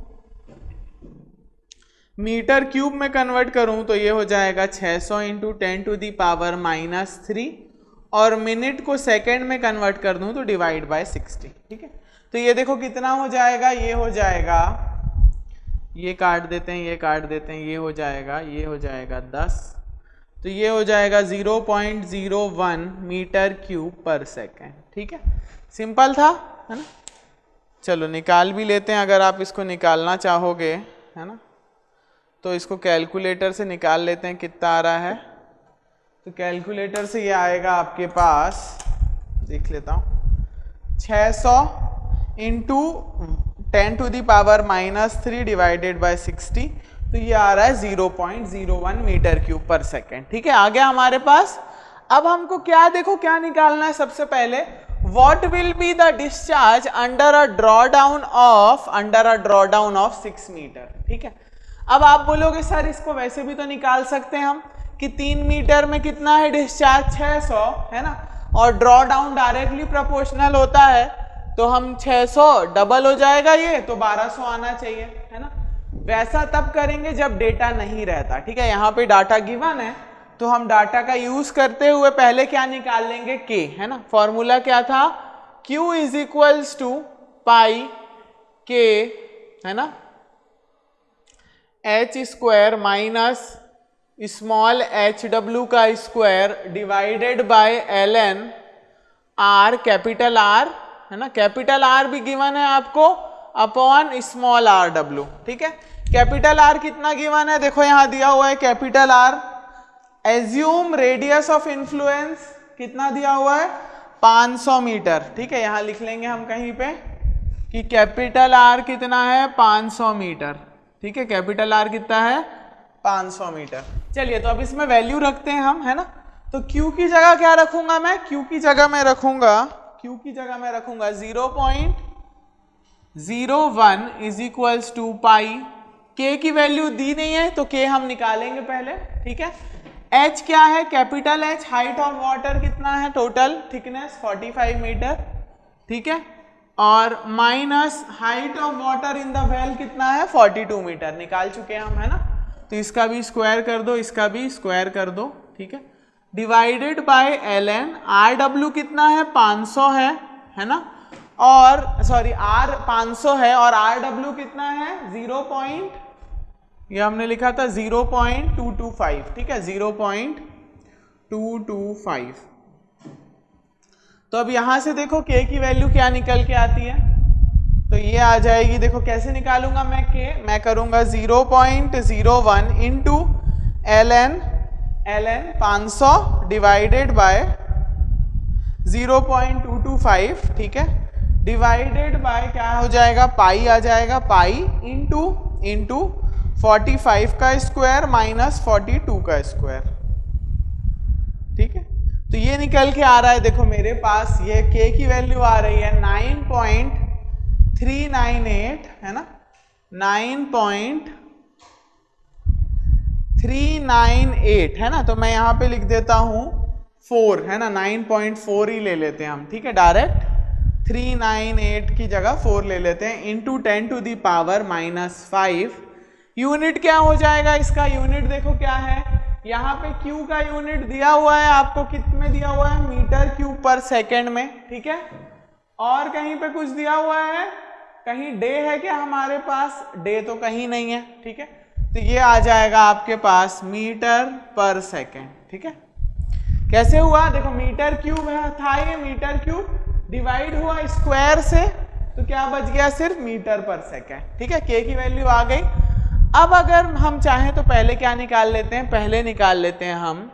मीटर क्यूब में कन्वर्ट करूं तो ये हो जाएगा 600 इंटू 10 टू दी पावर -3, और मिनट को सेकंड में कन्वर्ट कर दूं तो डिवाइड बाय 60, ठीक है। तो ये देखो कितना हो जाएगा, ये हो जाएगा, ये काट देते हैं, ये काट देते हैं, ये हो जाएगा 10, तो ये हो जाएगा 0.01 मीटर क्यूब पर सेकेंड, ठीक है। सिंपल था, है ना। चलो निकाल भी लेते हैं, अगर आप इसको निकालना चाहोगे, है ना, तो इसको कैलकुलेटर से निकाल लेते हैं कितना आ रहा है। तो कैलकुलेटर से ये आएगा आपके पास, देख लेता हूँ, 600 into 10 to the power -3 divided by 60, तो ये आ रहा है 0.01 मीटर क्यूब पर सेकेंड, ठीक है। आ गया हमारे पास। अब हमको क्या, देखो क्या निकालना है सबसे पहले, what will be the discharge under a drawdown of 6 meter, ठीक है। अब आप बोलोगे सर इसको वैसे भी तो निकाल सकते हैं हम कि 3 मीटर में कितना है डिस्चार्ज, 600, है ना। और ड्रॉ डाउन डायरेक्टली प्रोपोर्शनल होता है, तो हम 600 डबल हो जाएगा ये, तो 1200 आना चाहिए, है ना। वैसा तब करेंगे जब डेटा नहीं रहता, ठीक है। यहाँ पे डाटा गिवन है, तो हम डाटा का यूज करते हुए पहले क्या निकाल लेंगे, के, है ना। फॉर्मूला क्या था, Q is equals to pi K, है ना, h square minus small H W का square divided by ln r, capital R, है ना। कैपिटल R भी गिवन है आपको, अपॉन स्मॉल r डब्ल्यू, ठीक है। कैपिटल R कितना गिवन है, देखो यहां दिया हुआ है capital R। Assume radius of influence कितना दिया हुआ है, 500 मीटर, ठीक है। यहां लिख लेंगे हम कहीं पे कि कैपिटल R कितना है, 500 मीटर, ठीक है। कैपिटल R कितना है, 500 मीटर। चलिए तो अब इसमें वैल्यू रखते हैं हम, है ना। तो Q की जगह क्या रखूंगा मैं, Q की जगह मैं रखूंगा 0.01 is equals to pi, K की वैल्यू दी नहीं है तो K हम निकालेंगे पहले, ठीक है। H क्या है, capital H, height of water कितना है, टोटल थिकनेस 45 मीटर, ठीक है। और minus height of water in the well कितना है, 42 मीटर, निकाल चुके हैं हम, है ना। तो इसका भी स्क्वायर कर दो, इसका भी स्क्वायर कर दो, ठीक है। Divided by ln R W कितना है, 500 है ना। और सॉरी R 500 है और आर डब्ल्यू कितना है, ये हमने लिखा था 0.225, ठीक है, 0.225। तो अब यहां से देखो K की वैल्यू क्या निकल के आती है, तो ये आ जाएगी, देखो कैसे निकालूंगा मैं K, मैं करूंगा 0.01 इंटू ln 500 डिवाइडेड बाय 0.225, ठीक है, डिवाइडेड बाय क्या हो जाएगा, पाई आ जाएगा, पाई इंटू 45 का स्क्वायर माइनस 42 का स्क्वायर, ठीक है। तो ये निकल के आ रहा है, देखो मेरे पास ये K की वैल्यू आ रही है 9.398, है ना, 9.398, है ना। तो मैं यहाँ पे लिख देता हूँ 4, है ना, 9.4 ही ले लेते हैं हम, ठीक है, डायरेक्ट 398 की जगह 4 ले लेते हैं, into 10 to the power -5। Unit क्या हो जाएगा, इसका यूनिट देखो क्या है, यहाँ पे Q का यूनिट दिया हुआ है आपको, कितने दिया हुआ है, मीटर क्यूब पर सेकेंड में, ठीक है। और कहीं पे कुछ दिया हुआ है, कहीं डे है क्या हमारे पास, डे तो कहीं नहीं है, ठीक है। तो ये आ जाएगा आपके पास मीटर पर सेकेंड, ठीक है। कैसे हुआ, देखो मीटर क्यूब है था, ये मीटर क्यूब डिवाइड हुआ स्क्वायर से, तो क्या बच गया, सिर्फ मीटर पर सेकेंड, ठीक है। K की वैल्यू आ गई। अब अगर हम चाहें तो पहले क्या निकाल लेते हैं, पहले निकाल लेते हैं हम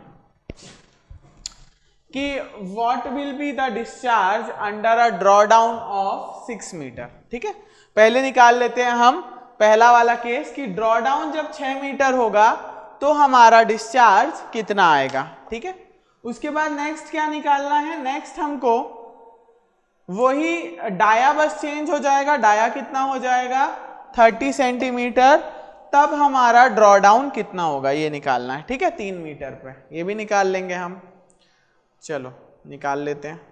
कि what will be the discharge under a draw down of 6 meter, ठीक है। पहले निकाल लेते हैं हम पहला वाला केस कि ड्रॉ डाउन जब 6 मीटर होगा तो हमारा डिस्चार्ज कितना आएगा, ठीक है। उसके बाद नेक्स्ट क्या निकालना है, नेक्स्ट हमको वही डाया बस चेंज हो जाएगा, डाया कितना हो जाएगा 30 सेंटीमीटर, तब हमारा ड्रॉ डाउन कितना होगा ये निकालना है, ठीक है, 3 मीटर पे, ये भी निकाल लेंगे हम, चलो निकाल लेते हैं।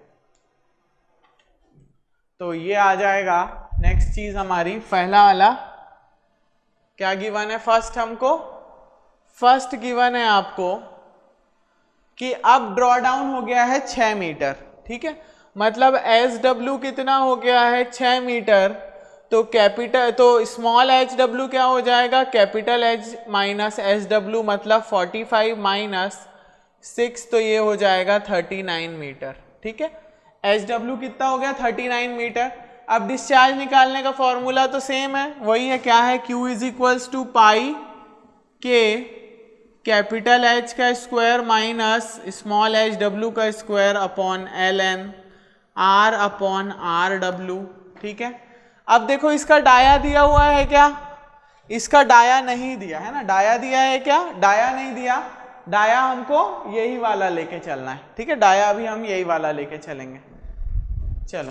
तो ये आ जाएगा नेक्स्ट चीज हमारी, पहला वाला क्या गिवन है, फर्स्ट गिवन है आपको कि अब ड्रॉ डाउन हो गया है 6 मीटर, ठीक है, मतलब SW कितना हो गया है 6 मीटर, तो स्मॉल HW क्या हो जाएगा, कैपिटल H माइनस SW, मतलब 45 माइनस 6, तो ये हो जाएगा 39 मीटर, ठीक है। SW कितना हो गया 39 मीटर। अब डिस्चार्ज निकालने का फॉर्मूला तो सेम है, वही है, क्या है, Q is equals to pi K capital H का स्क्वायर माइनस स्मॉल HW का square upon ln R upon RW, ठीक है। अब देखो इसका डाया दिया हुआ है क्या, इसका डाया नहीं दिया है ना, डाया दिया है क्या, डाया नहीं दिया, डाया हमको यही वाला लेके चलना है, ठीक है, डाया भी हम यही वाला लेके चलेंगे। चलो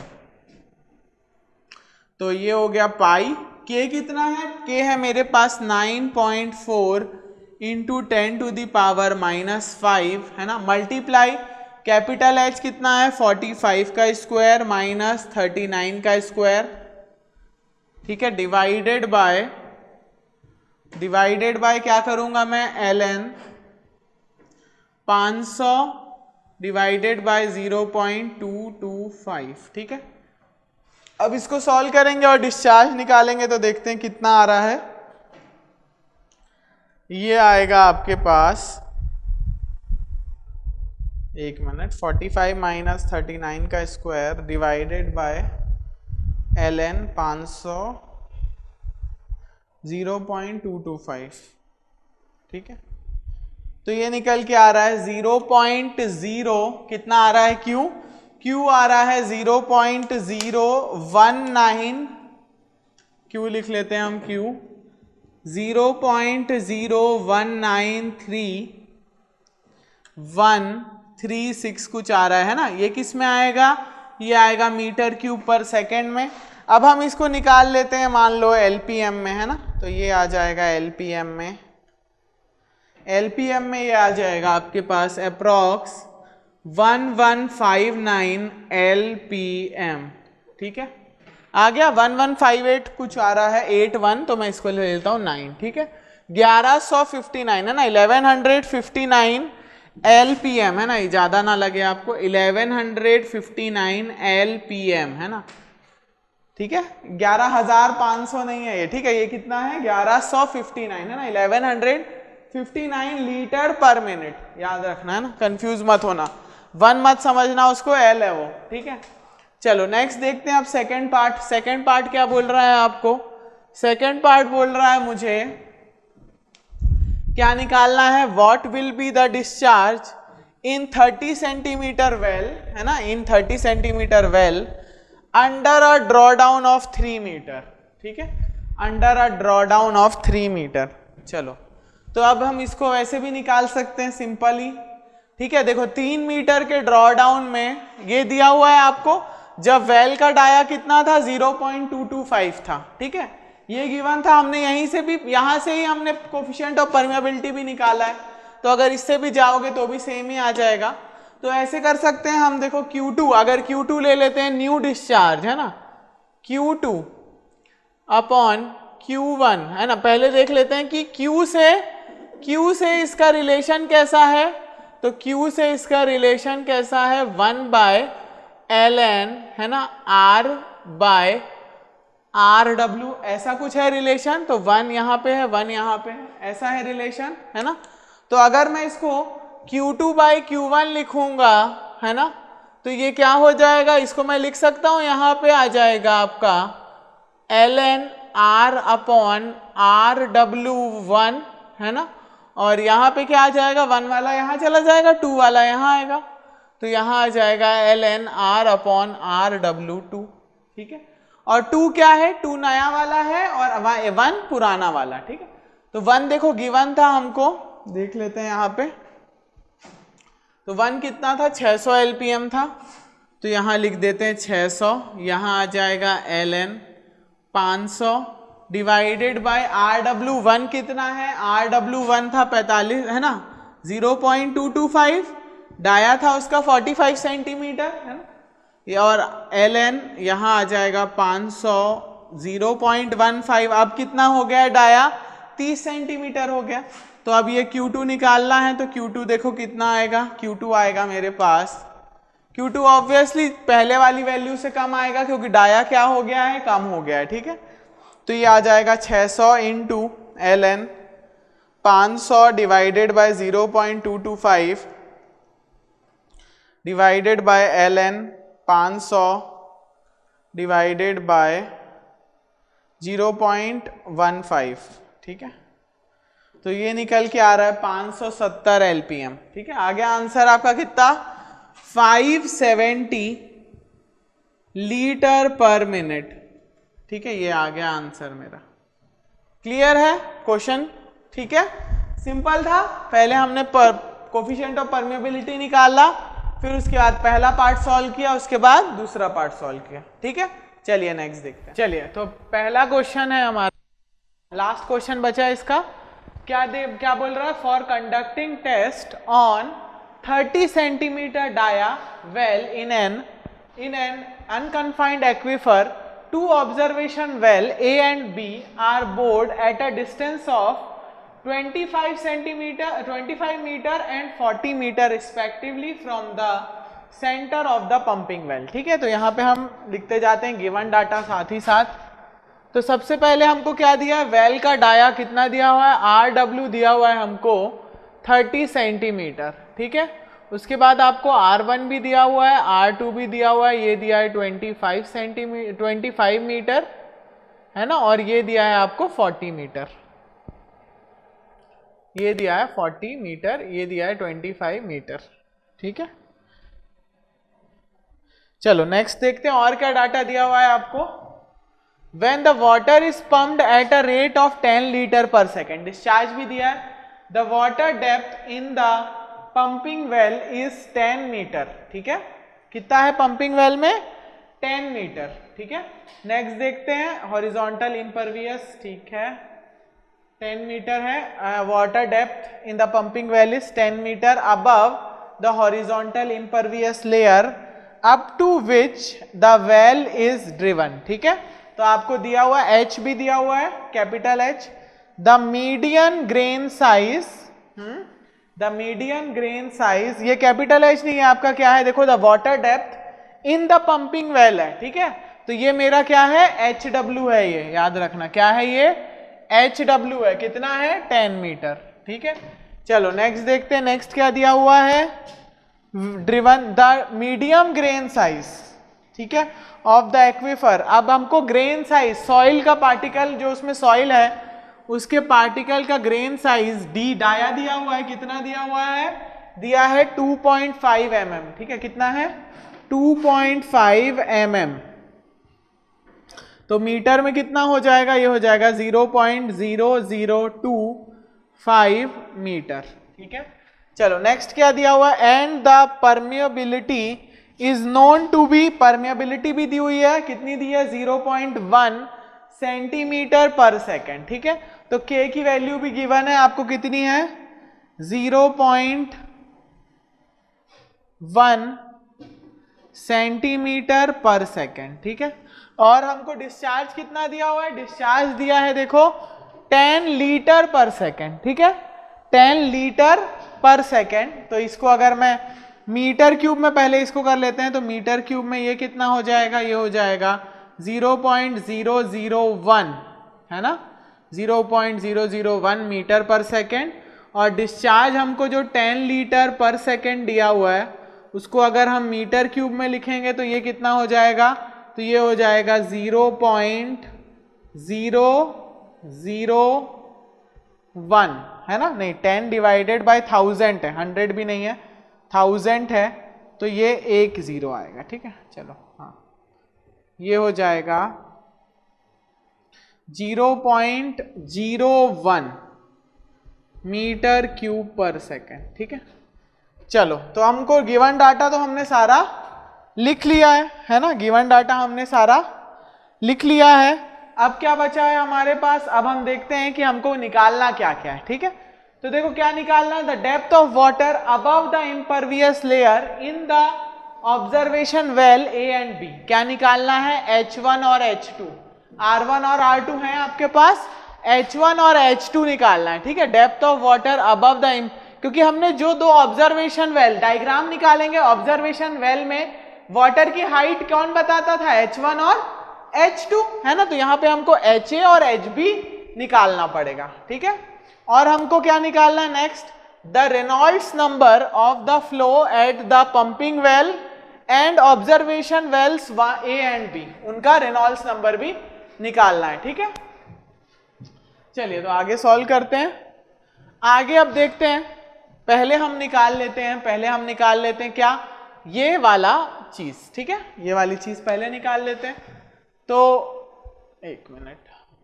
तो ये हो गया पाई, K कितना है, K है मेरे पास 9.4 इंटू 10 टू दी पावर -5, है ना, मल्टीप्लाई कैपिटल H कितना है 45 का स्क्वायर माइनस 39 का स्क्वायर, ठीक है, डिवाइडेड बाय क्या करूंगा मैं ln 500 डिवाइडेड बाय 0.225, ठीक है। अब इसको सॉल्व करेंगे और डिस्चार्ज निकालेंगे तो देखते हैं कितना आ रहा है। ये आएगा आपके पास, एक मिनट, 45 माइनस 39 का स्क्वायर डिवाइडेड बाय ln 500 0.225, ठीक है। तो ये निकल के आ रहा है 0.0 कितना आ रहा है Q आ रहा है 0.019, Q लिख लेते हैं हम, Q 0.0193 कुछ आ रहा है ना। ये किस में आएगा, ये आएगा मीटर क्यूब पर सेकेंड में। अब हम इसको निकाल लेते हैं, मान लो LPM में है ना, तो ये आ जाएगा LPM में ये आ जाएगा आपके पास अप्रॉक्स 1159 LPM, ठीक है। आ गया 1158 कुछ आ रहा है 81, तो मैं इसको ले लेता हूँ 9, ठीक है। 1159 है ना, 1159 LPM है ना, ये ज्यादा ना लगे आपको, 1159 LPM है ना, ठीक है। 11,500 नहीं है ये, ठीक है, ये कितना है 1159 है ना, 1159 लीटर पर मिनट, याद रखना है ना, कंफ्यूज मत होना, 1 मत समझना उसको, L है वो, ठीक है। चलो नेक्स्ट देखते हैं अब सेकंड पार्ट क्या बोल रहा है आपको। सेकंड पार्ट बोल रहा है मुझे क्या निकालना है, what will be the discharge in 30 centimeter well, है ना, in 30 centimeter well under a draw down of 3 meter, ठीक है, under a draw down of 3 meter. चलो तो अब हम इसको वैसे भी निकाल सकते हैं सिंपली, ठीक है। देखो 3 मीटर के ड्रॉ डाउन में ये दिया हुआ है आपको, जब वेल का डाया कितना था 0.225 था, ठीक है, ये गिवन था, हमने यहां से ही हमने कोफिशिएंट ऑफ परमेबिलिटी भी निकाला है, तो अगर इससे भी जाओगे तो भी सेम ही आ जाएगा। तो ऐसे कर सकते हैं हम, देखो Q2, अगर Q2 ले लेते हैं न्यू डिस्चार्ज है ना, Q2 अपॉन Q1 है ना, पहले देख लेते हैं कि Q से इसका रिलेशन कैसा है, तो Q से इसका रिलेशन कैसा है 1/ln है ना R/RW, ऐसा कुछ है रिलेशन, तो 1 यहाँ पे है 1 यहाँ पे है, ऐसा है रिलेशन है ना। तो अगर मैं इसको Q2/Q1 लिखूंगा है ना, तो ये क्या हो जाएगा, इसको मैं लिख सकता हूं, यहाँ पे आ जाएगा आपका ln R/RW1 है ना, और यहाँ पे क्या आ जाएगा, 1 वाला यहाँ चला जाएगा, 2 वाला यहाँ आएगा, तो यहाँ आ जाएगा ln R/RW2, ठीक है। और 2 क्या है, 2 नया वाला है और 1 पुराना वाला, ठीक है। तो 1 देखो गिवन था हमको, देख लेते हैं यहाँ पे, तो 1 कितना था 600 LPM था, तो यहाँ लिख देते हैं 600, यहाँ आ जाएगा ln 500 डिवाइडेड बाय RW1 कितना है, RW1 था 45 है ना, 0.225, डाया था उसका 45 सेंटीमीटर है ना, और ln यहाँ आ जाएगा 500 0.15, अब कितना हो गया डाया 30 सेंटीमीटर हो गया। तो अब ये Q2 निकालना है, तो Q2 देखो कितना आएगा, Q2 आएगा मेरे पास, Q2 ऑब्वियसली पहले वाली वैल्यू से कम आएगा क्योंकि डाया क्या हो गया है, कम हो गया है, ठीक है। तो ये आ जाएगा 600 into ln 500 divided by 0.225 divided by ln 500 divided by 0.15, ठीक है। तो ये निकल के आ रहा है 570 LPM, ठीक है। आगे आंसर आपका कितना 570 लीटर पर मिनट, ठीक है, ये आ गया आंसर मेरा। क्लियर है क्वेश्चन, ठीक है, सिंपल था। पहले हमने कोफिशिएंट ऑफ परमेबिलिटी निकाला, फिर उसके बाद पहला पार्ट सॉल्व किया, उसके बाद दूसरा पार्ट सॉल्व किया, ठीक है। चलिए नेक्स्ट देखते हैं। चलिए तो पहला क्वेश्चन है हमारा, लास्ट क्वेश्चन बचा है इसका, क्या बोल रहा है, for conducting test on 30 centimeter dia well in an unconfined aquifer, two observation well A and B are bored at a distance of 25 meter and 40 meter respectively from the center of the pumping well। ठीक है, तो यहाँ पे हम लिखते जाते हैं given data साथ ही साथ। तो सबसे पहले हमको क्या दिया है, वेल का डाया कितना दिया हुआ है, RW दिया हुआ है हमको 30 सेंटीमीटर। ठीक है, उसके बाद आपको R1 भी दिया हुआ है, R2 भी दिया हुआ है, ये दिया है 25 मीटर है ना, और ये दिया है आपको 40 मीटर, ये दिया है 40 मीटर, ये दिया है 25 मीटर। ठीक है, चलो नेक्स्ट देखते हैं और क्या डाटा दिया हुआ है आपको। When the water is pumped at a rate of 10 liter per second, discharge भी दिया है। The water depth in the pumping well is 10 meter. ठीक है, कितना है पंपिंग वेल में, 10 मीटर। ठीक है, नेक्स्ट देखते हैं हॉरिजॉन्टल इम्परवियस। ठीक है, 10 मीटर है। Water depth in the pumping well is 10 meter above the horizontal impervious layer up to which the well is driven. ठीक है, तो आपको दिया हुआ H भी दिया हुआ है, capital H। The median grain size, the median grain size, ये कैपिटल H नहीं है आपका, क्या है देखो, the water depth in the pumping well है। ठीक है, तो ये मेरा क्या है, HW है, ये याद रखना क्या है, ये HW है, कितना है, 10 मीटर। ठीक है, चलो नेक्स्ट देखते हैं, नेक्स्ट क्या दिया हुआ है, driven the medium grain size. ठीक है, ऑफ द एक्विफर। अब हमको ग्रेन साइज, सॉइल का पार्टिकल जो उसमें सॉइल है उसके पार्टिकल का ग्रेन साइज डी डाया दिया हुआ है, कितना दिया हुआ है, दिया है 2.5 mm। ठीक है, कितना है, 2.5 mm। तो मीटर में कितना हो जाएगा, ये हो जाएगा 0.0025 मीटर। ठीक है, चलो नेक्स्ट क्या दिया हुआ है, and the permeability is known to be, permeability भी दी हुई है, कितनी दी है, 0.1 सेंटीमीटर पर सेकेंड। ठीक है, तो K की वैल्यू भी गिवन है आपको, कितनी है, 0.1 सेंटीमीटर पर सेकेंड। ठीक है, और हमको डिस्चार्ज कितना दिया हुआ है, डिस्चार्ज दिया है देखो 10 लीटर पर सेकेंड। ठीक है, 10 लीटर पर सेकेंड। तो इसको अगर मैं मीटर क्यूब में पहले इसको कर लेते हैं, तो मीटर क्यूब में ये कितना हो जाएगा, ये हो जाएगा 0.001 है ना, 0.001 मीटर पर सेकेंड। और डिस्चार्ज हमको जो 10 लीटर पर सेकेंड दिया हुआ है उसको अगर हम मीटर क्यूब में लिखेंगे तो ये कितना हो जाएगा, तो ये हो जाएगा 0.001 है ना, नहीं 10 डिवाइडेड बाय 1000 है, 100 भी नहीं है, 1000 है, तो ये 1 0 आएगा। ठीक है, चलो हाँ, ये हो जाएगा 0.01 मीटर क्यूब पर सेकेंड। ठीक है, चलो तो हमको गिवन डाटा तो हमने सारा लिख लिया है ना, गिवन डाटा हमने सारा लिख लिया है। अब क्या बचा है हमारे पास, अब हम देखते हैं कि हमको निकालना क्या क्या है। ठीक है, तो देखो क्या निकालना है, the depth of water above the impervious layer in the observation well A and B. क्या निकालना है, H1 और H2, R1 और R2 है आपके पास, H1 और H2 निकालना है। ठीक है, depth of water above the, क्योंकि हमने जो दो ऑब्जर्वेशन वेल, डायग्राम निकालेंगे ऑब्जर्वेशन वेल में वाटर की हाइट कौन बताता था, H1 और H2 है ना, तो यहां पे हमको HA और HB निकालना पड़ेगा। ठीक है, और हमको क्या निकालना है next, the Reynolds number of the flow at the pumping well and observation wells A and B, उनका रेनॉल्ड्स नंबर भी निकालना है। ठीक है, चलिए तो आगे सॉल्व करते हैं। आगे अब देखते हैं, पहले हम निकाल लेते हैं क्या, ये वाला चीज। ठीक है, ये वाली चीज पहले निकाल लेते हैं। तो एक मिनट,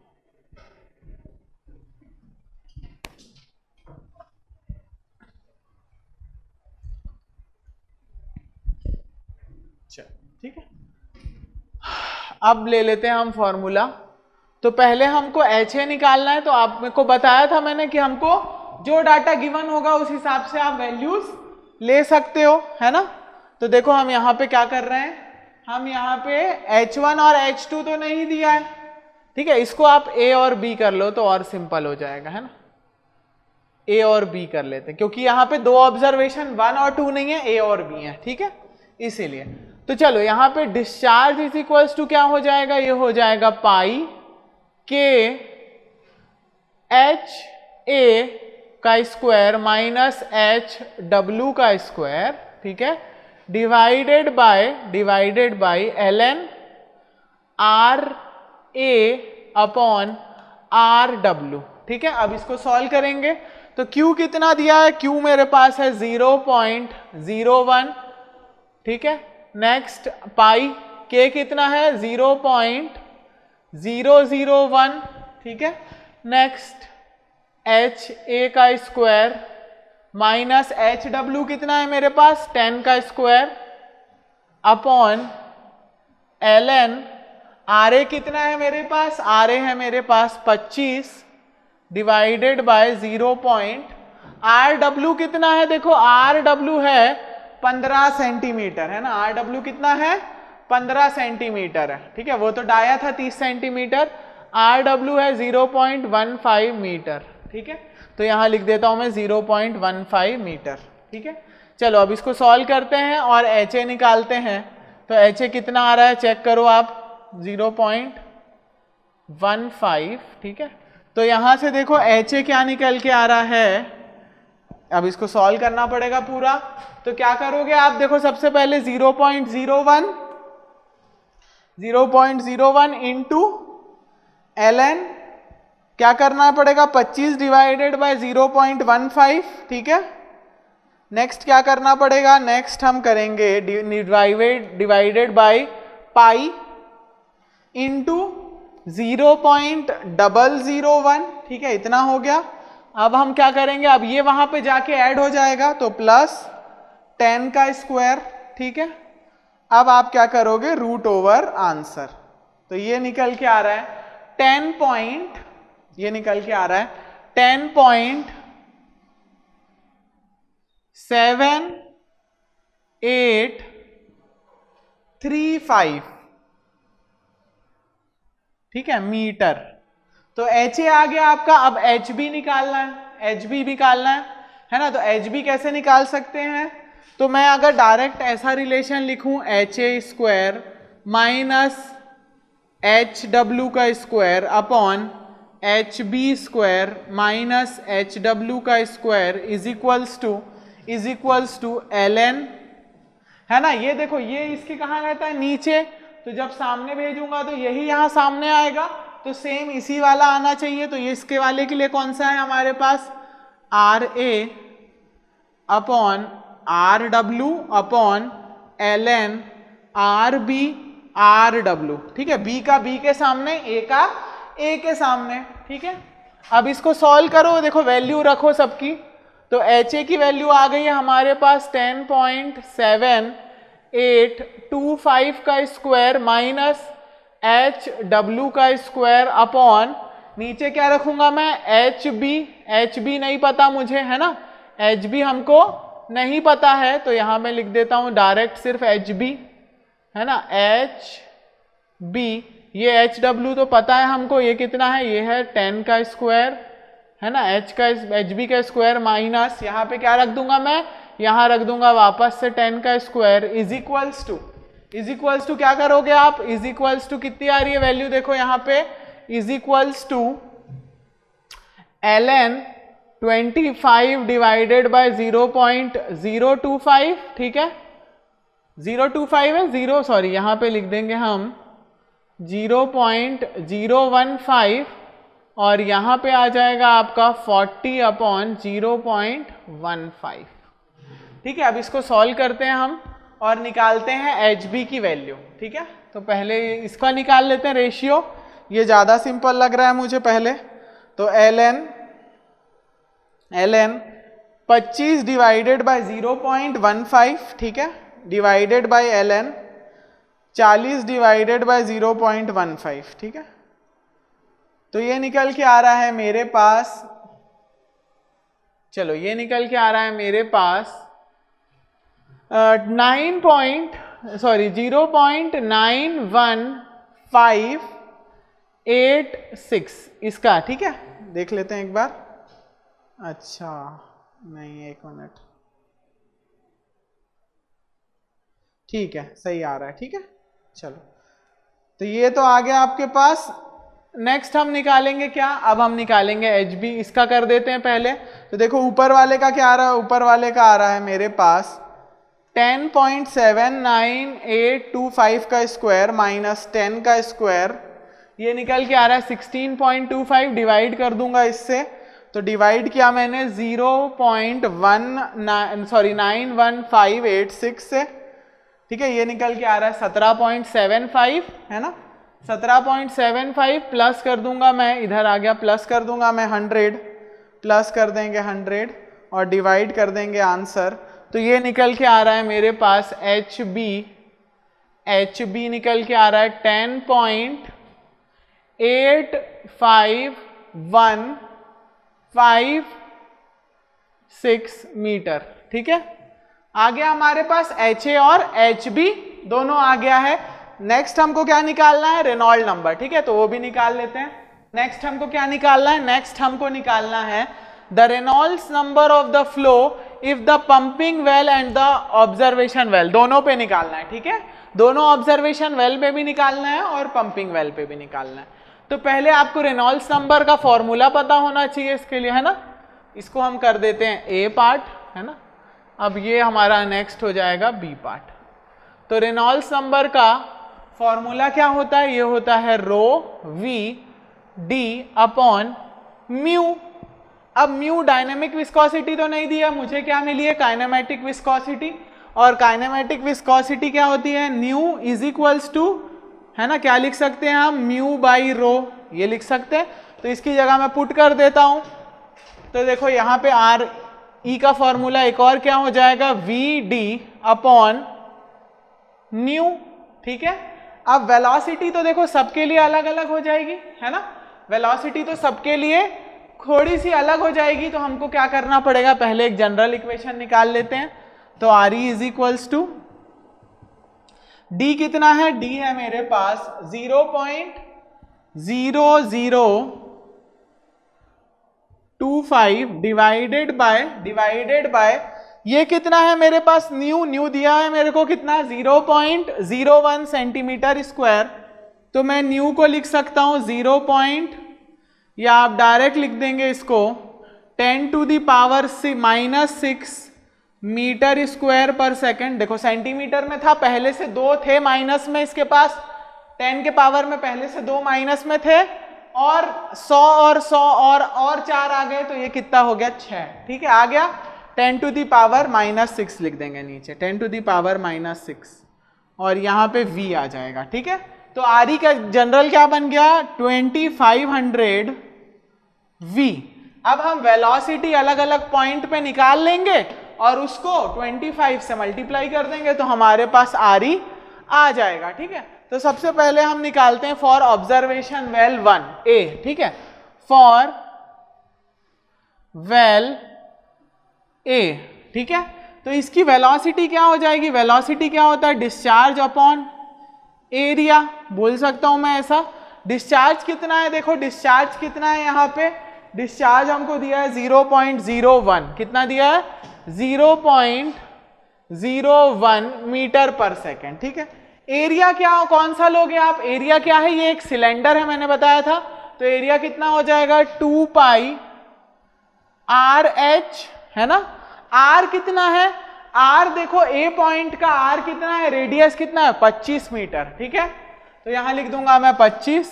चलो ठीक है, अब ले लेते हैं हम फॉर्मूला। तो पहले हमको HA निकालना है, तो आपको बताया था मैंने कि हमको जो डाटा गिवन होगा उस हिसाब से आप वैल्यूज ले सकते हो, है ना। तो देखो हम यहाँ पे क्या कर रहे हैं, हम यहाँ पे H1 और H2 तो नहीं दिया है, ठीक है, इसको आप A और B कर लो तो और सिंपल हो जाएगा, है ना। A और B कर लेते हैं क्योंकि यहाँ पे दो ऑब्जर्वेशन 1 और 2 नहीं है, A और B है, ठीक है, इसीलिए। तो चलो यहाँ पे डिस्चार्ज इज इक्वल्स टू क्या हो जाएगा, ये हो जाएगा पाई के एच ए का स्क्वायर माइनस एच डब्ल्यू का स्क्वायर, ठीक है, divided by L N R A upon R W, ठीक है। अब इसको सॉल्व करेंगे तो Q कितना दिया है, Q मेरे पास है 0.01, ठीक है। नेक्स्ट पाई K कितना है 0.001, ठीक है। नेक्स्ट एच ए का स्क्वायर माइनस एच डब्ल्यू कितना है मेरे पास 10 का square upon L N R A कितना है मेरे पास, आर ए है मेरे पास 25 डिवाइडेड बाय 0. आर डब्ल्यू कितना है, देखो आर डब्ल्यू है 15 सेंटीमीटर, है ना। आर डब्ल्यू कितना है 15 सेंटीमीटर है, ठीक है। वो तो डाया था 30 सेंटीमीटर, आर डब्ल्यू है 0.15 मीटर, ठीक है। तो यहां लिख देता हूं मैं 0.15 मीटर, ठीक है। चलो अब इसको सॉल्व करते हैं और एच ए निकालते हैं। तो एच ए कितना आ रहा है चेक करो आप, 0.15, ठीक है। तो यहां से देखो एच ए क्या निकल के आ रहा है, अब इसको सॉल्व करना पड़ेगा पूरा। तो क्या करोगे आप, देखो सबसे पहले 0.01 इंटू एल एन क्या करना पड़ेगा 25 डिवाइडेड बाय 0.15, ठीक है। नेक्स्ट क्या करना पड़ेगा, नेक्स्ट हम करेंगे डिवाइडेड बाय पाई इंटू 0.001, ठीक है, इतना हो गया। अब हम क्या करेंगे, अब ये वहां पे जाके ऐड हो जाएगा तो प्लस 10 का स्क्वायर, ठीक है। अब आप क्या करोगे रूट ओवर आंसर, तो ये निकल के आ रहा है 10.7835, ठीक है, मीटर। तो एच ए आ गया आपका। अब एच बी निकालना है, एच बी निकालना है ना। तो एच बी कैसे निकाल सकते हैं, तो मैं अगर डायरेक्ट ऐसा रिलेशन लिखूं H A square minus H W का square upon H B square minus H W का square is equals to L N, है ना। ये देखो ये इसके कहाँ रहता है नीचे, तो जब सामने भेजूंगा तो यही यहाँ सामने आएगा, तो सेम इसी वाला आना चाहिए। तो ये इसके वाले के लिए कौन सा है हमारे पास, R A upon R W upon L N R B R W, ठीक है। बी का बी के सामने, ए का ए के सामने, ठीक है। अब इसको सॉल्व करो, देखो वैल्यू रखो सबकी। तो एच ए की वैल्यू आ गई है हमारे पास 10.7825 का स्क्वायर माइनस एच डब्ल्यू का स्क्वायर अपॉन नीचे क्या रखूंगा मैं एच बी नहीं पता मुझे, है ना। एच बी हमको नहीं पता है, तो यहां मैं लिख देता हूं डायरेक्ट सिर्फ एच बी, है ना। एच बी, ये एच डब्ल्यू तो पता है हमको, ये कितना है, ये है 10 का स्क्वायर, है ना। एच बी का स्क्वायर माइनस यहाँ पे क्या रख दूंगा मैं, यहाँ रख दूंगा वापस से 10 का स्क्वायर इज इक्वल्स टू क्या करोगे आप, इज इक्वल्स टू कितनी आ रही है वैल्यू, देखो यहाँ पे is equals to L N 25 divided by 0.025, ठीक है। 025 है, यहाँ पे लिख देंगे हम 0.015 और यहाँ पे आ जाएगा आपका 40/0.15, ठीक है। अब इसको सॉल्व करते हैं हम और निकालते हैं एच बी की वैल्यू, ठीक है। तो पहले इसका निकाल लेते हैं रेशियो, ये ज़्यादा सिंपल लग रहा है मुझे पहले। तो एल एन 25 डिवाइडेड बाय 0.15, ठीक है, divided by L N 40 divided by 0.15, ठीक है। तो ये निकल के आ रहा है मेरे पास, चलो ये निकल के आ रहा है मेरे पास 0.9156 इसका, ठीक है, देख लेते हैं एक बार। अच्छा नहीं, एक मिनट, ठीक है, सही आ रहा है, ठीक है। चलो, तो ये तो आ गया आपके पास। नेक्स्ट हम निकालेंगे क्या, अब हम निकालेंगे HB। इसका कर देते हैं पहले। तो देखो ऊपर वाले का क्या आ रहा है, ऊपर वाले का आ रहा है मेरे पास 10.79825 का स्क्वायर माइनस 10 का स्क्वायर, ये निकल के आ रहा है 16.25। डिवाइड कर दूंगा इससे, तो डिवाइड किया मैंने 91586 से, ठीक है, ये निकल के आ रहा है 17.75, है ना। 17.75 प्लस कर दूंगा मैं, इधर आ गया, प्लस कर दूंगा मैं 100, प्लस कर देंगे 100 और डिवाइड कर देंगे आंसर। तो ये निकल के आ रहा है मेरे पास HB निकल के आ रहा है 10.85156 मीटर, ठीक है। आ गया हमारे पास HA और HB दोनों आ गया है। नेक्स्ट हमको क्या निकालना है, रेनॉल्ड नंबर, ठीक है, तो वो भी निकाल लेते हैं। नेक्स्ट हमको क्या निकालना है, नेक्स्ट हमको निकालना है the Reynolds number of the flow if the pumping well and the observation well, दोनों पे निकालना है, ठीक है। दोनों ऑब्जर्वेशन वेल पे भी निकालना है और पंपिंग वेल पे भी निकालना है। तो पहले आपको रेनॉल्ड्स नंबर का फॉर्मूला पता होना चाहिए इसके लिए, है ना। इसको हम कर देते हैं A पार्ट, है ना। अब ये हमारा नेक्स्ट हो जाएगा B पार्ट। तो रेनॉल्ड्स नंबर का फॉर्मूला क्या होता है, ये होता है rho V D upon mu. अब म्यू डायनेमिक विस्कोसिटी तो नहीं दिया, मुझे क्या मिली है, काइनेमेटिक विस्कोसिटी। और काइनेमेटिक विस्कोसिटी क्या होती है, न्यू इज इक्वल्स टू, है ना, क्या लिख सकते हैं हम, म्यू बाई रो, ये लिख सकते हैं। तो इसकी जगह मैं पुट कर देता हूं। तो देखो यहाँ पे आर ई का फॉर्मूला एक और क्या हो जाएगा, वी डी अपॉन न्यू, ठीक है। अब वेलोसिटी तो देखो सबके लिए अलग अलग हो जाएगी, है ना। वेलोसिटी तो सबके लिए थोड़ी सी अलग हो जाएगी, तो हमको क्या करना पड़ेगा, पहले एक जनरल इक्वेशन निकाल लेते हैं। तो R E is equals to, D कितना है, डी है मेरे पास 0.0025 डिवाइडेड बाय ये कितना है मेरे पास, न्यू दिया है मेरे को कितना, 0.01 सेंटीमीटर स्क्वायर। तो मैं न्यू को लिख सकता हूं 0. या आप डायरेक्ट लिख देंगे इसको 10⁻⁻⁻6 मीटर स्क्वायर पर सेकंड। देखो सेंटीमीटर में था, पहले से 2 थे माइनस में, इसके पास 10 के पावर में पहले से 2 माइनस में थे, और 100 और 100 और 4 आ गए, तो ये कितना हो गया, 6, ठीक है। आ गया 10⁻⁻6 लिख देंगे नीचे, 10⁻⁻6 और यहाँ पे v आ जाएगा, ठीक है। तो आर ई का जनरल क्या बन गया, 2500 v। अब हम वेलोसिटी अलग अलग पॉइंट पे निकाल लेंगे और उसको 25 से मल्टीप्लाई कर देंगे, तो हमारे पास आर ई आ जाएगा, ठीक है। तो सबसे पहले हम निकालते हैं फॉर ऑब्जर्वेशन वेल 1 A, ठीक है, फॉर वेल A, ठीक है। तो इसकी वेलोसिटी क्या हो जाएगी, वेलोसिटी क्या होता है, डिस्चार्ज अपॉन एरिया, बोल सकता हूं मैं ऐसा। डिस्चार्ज कितना है, देखो डिस्चार्ज कितना है, यहाँ पे डिस्चार्ज हमको दिया है 0.01, कितना दिया है, 0.01 मीटर पर सेकेंड, ठीक है। एरिया क्या हो, कौन सा लोगे आप, एरिया क्या है, ये एक सिलेंडर है, मैंने बताया था। तो एरिया कितना हो जाएगा, 2 पाई RH, है ना। R कितना है, R देखो A पॉइंट का R कितना है, रेडियस कितना है, 25 मीटर, ठीक है। तो यहां लिख दूंगा मैं 25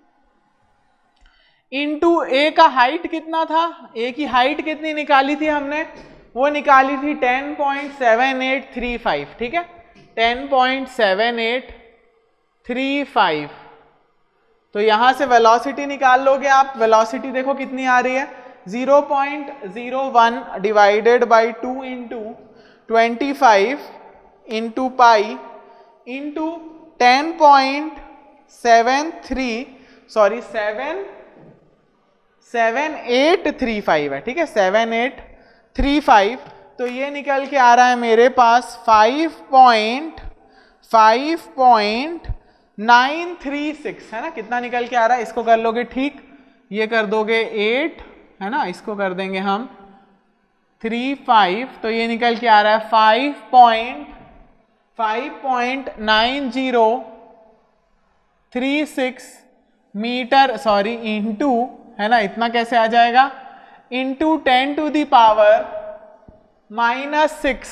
इंटू A का हाइट कितना था, A की हाइट कितनी निकाली थी हमने, वो निकाली थी 10.7835, ठीक है, 10.7835। तो यहां से वेलोसिटी निकाल लोगे आप, वेलोसिटी देखो कितनी आ रही है, 0.01 divided by 2 into 25 into pi into 7835 है, ठीक है, 7835 तो ये निकल के आ रहा है मेरे पास 5.936 है ना। कितना निकल के आ रहा है, इसको कर लोगे ठीक, ये कर दोगे 8 है ना, इसको कर देंगे हम 35, तो ये निकल के आ रहा है 5.9036 मीटर, सॉरी इंटू है ना, इतना कैसे आ जाएगा, इंटू 10⁻⁻6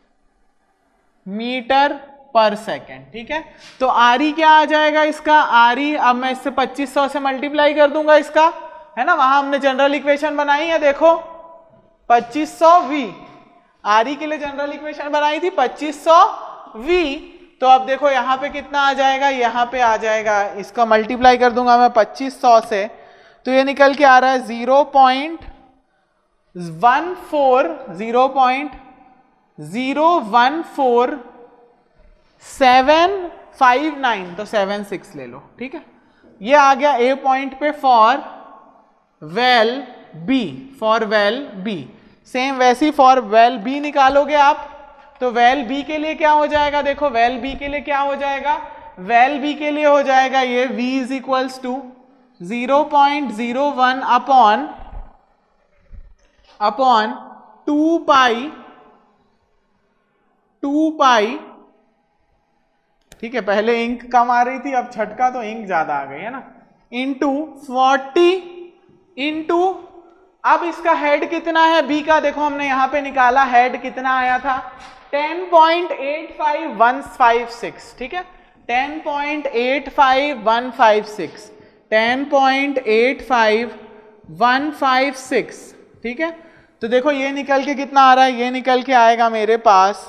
मीटर पर सेकेंड। ठीक है, तो आरी क्या आ जाएगा इसका, आरी अब मैं इससे 2500 से मल्टीप्लाई कर दूंगा इसका, है ना, वहां हमने जनरल इक्वेशन बनाई है, देखो 2500v, आरी के लिए जनरल इक्वेशन बनाई थी 2500v, तो अब देखो यहाँ पे कितना आ जाएगा, यहाँ पे आ जाएगा, इसका मल्टीप्लाई कर दूंगा मैं 2500 से, तो ये निकल के आ रहा है 0.014,759, तो 76 ले लो। ठीक है, ये आ गया ए पॉइंट पे for well B, for well B. Same वैसी फॉर वेल बी निकालोगे आप, तो वेल बी के लिए क्या हो जाएगा, देखो वेल बी के लिए क्या हो जाएगा, वेल बी के लिए हो जाएगा ये v is equals to 0.01 upon 2 pi, ठीक है, पहले इंक कम आ रही थी, अब छटका तो इंक ज्यादा आ गई है ना, इंटू 40 इंटू, अब इसका हेड कितना है बी का, देखो हमने यहां पे निकाला, हेड कितना आया था 10.85156। ठीक है, 10.85156, 10.85156। ठीक है, तो देखो ये निकल के कितना आ रहा है, ये निकल के आएगा मेरे पास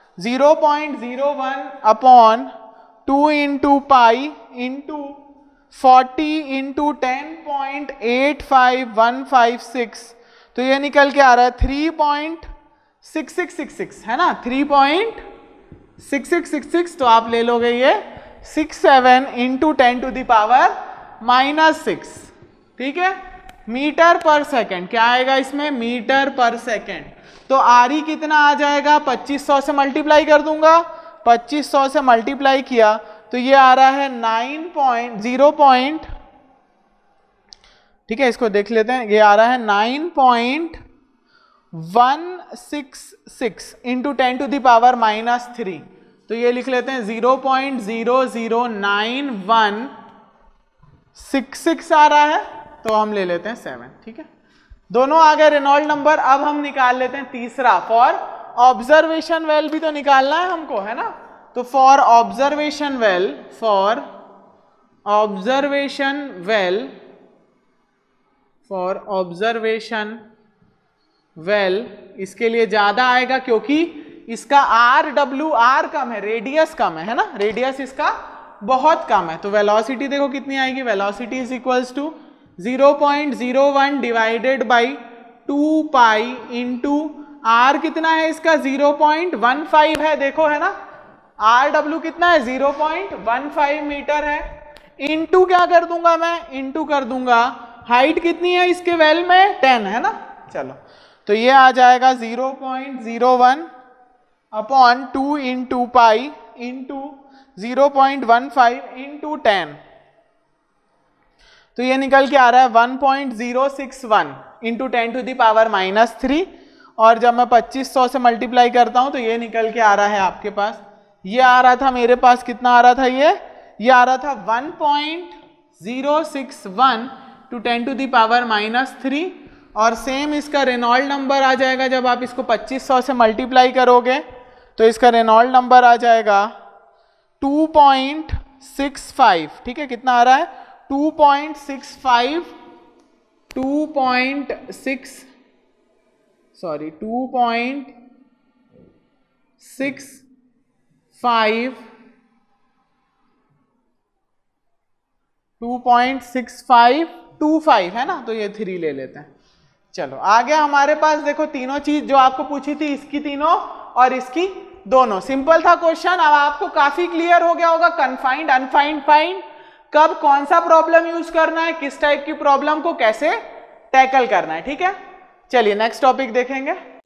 0.01 upon 2 into pi into 40 into 10.85156, तो ये निकल के आ रहा है 3.6666 है ना, 3.6666, तो आप ले लोगे ये 67 इंटू 10⁻⁻6। ठीक है, मीटर पर सेकेंड, क्या आएगा इसमें, मीटर पर सेकेंड। तो आरी कितना आ जाएगा, 2500 से मल्टीप्लाई कर दूंगा, 2500 से मल्टीप्लाई किया तो ये आ रहा है 9.0, ठीक है, इसको देख लेते हैं, ये आ रहा है 9.166 इंटू 10⁻⁻3, तो ये लिख लेते हैं 0.0091166 आ रहा है, तो हम ले लेते हैं 7। ठीक है, दोनों आ गए रेनॉल्ड नंबर। अब हम निकाल लेते हैं तीसरा, फॉर ऑब्जर्वेशन वेल भी तो निकालना है हमको, है ना, तो फॉर ऑब्जर्वेशन वेल, इसके लिए ज्यादा आएगा क्योंकि इसका RWR कम है, रेडियस कम है ना, रेडियस इसका बहुत कम है, तो वेलोसिटी देखो कितनी आएगी, velocity is equals to 0.01 divided by 2 pi into R कितना है इसका 0.15 है, देखो है ना, RW कितना है 0.15 मीटर है, इंटू क्या कर दूंगा मैं, इंटू कर दूंगा हाइट कितनी है इसके वेल में 10 है ना, चलो, तो ये आ जाएगा 0.01 upon 2 into pi into 0.15 into 10, तो ये निकल के आ रहा है 1.061 इंटू 10⁻⁻3, और जब मैं 2500 से मल्टीप्लाई करता हूं तो ये निकल के आ रहा है आपके पास, ये आ रहा था मेरे पास, कितना आ रहा था ये आ रहा था 1.061 टू 10⁻⁻3, और सेम इसका रेनॉल्ड नंबर आ जाएगा, जब आप इसको 2500 से मल्टीप्लाई करोगे तो इसका रेनॉल्ड नंबर आ जाएगा 2.65। ठीक है, कितना आ रहा है 2.65 2.6525 है ना, तो ये 3 ले लेते हैं। चलो आगे हमारे पास देखो तीनों चीज जो आपको पूछी थी, इसकी तीनों और इसकी दोनों, सिंपल था क्वेश्चन। अब आपको काफी क्लियर हो गया होगा कन्फाइंड, अनफाइंड, फाइंड, कब कौन सा प्रॉब्लम यूज करना है, किस टाइप की प्रॉब्लम को कैसे टैकल करना है। ठीक है, चलिए नेक्स्ट टॉपिक देखेंगे।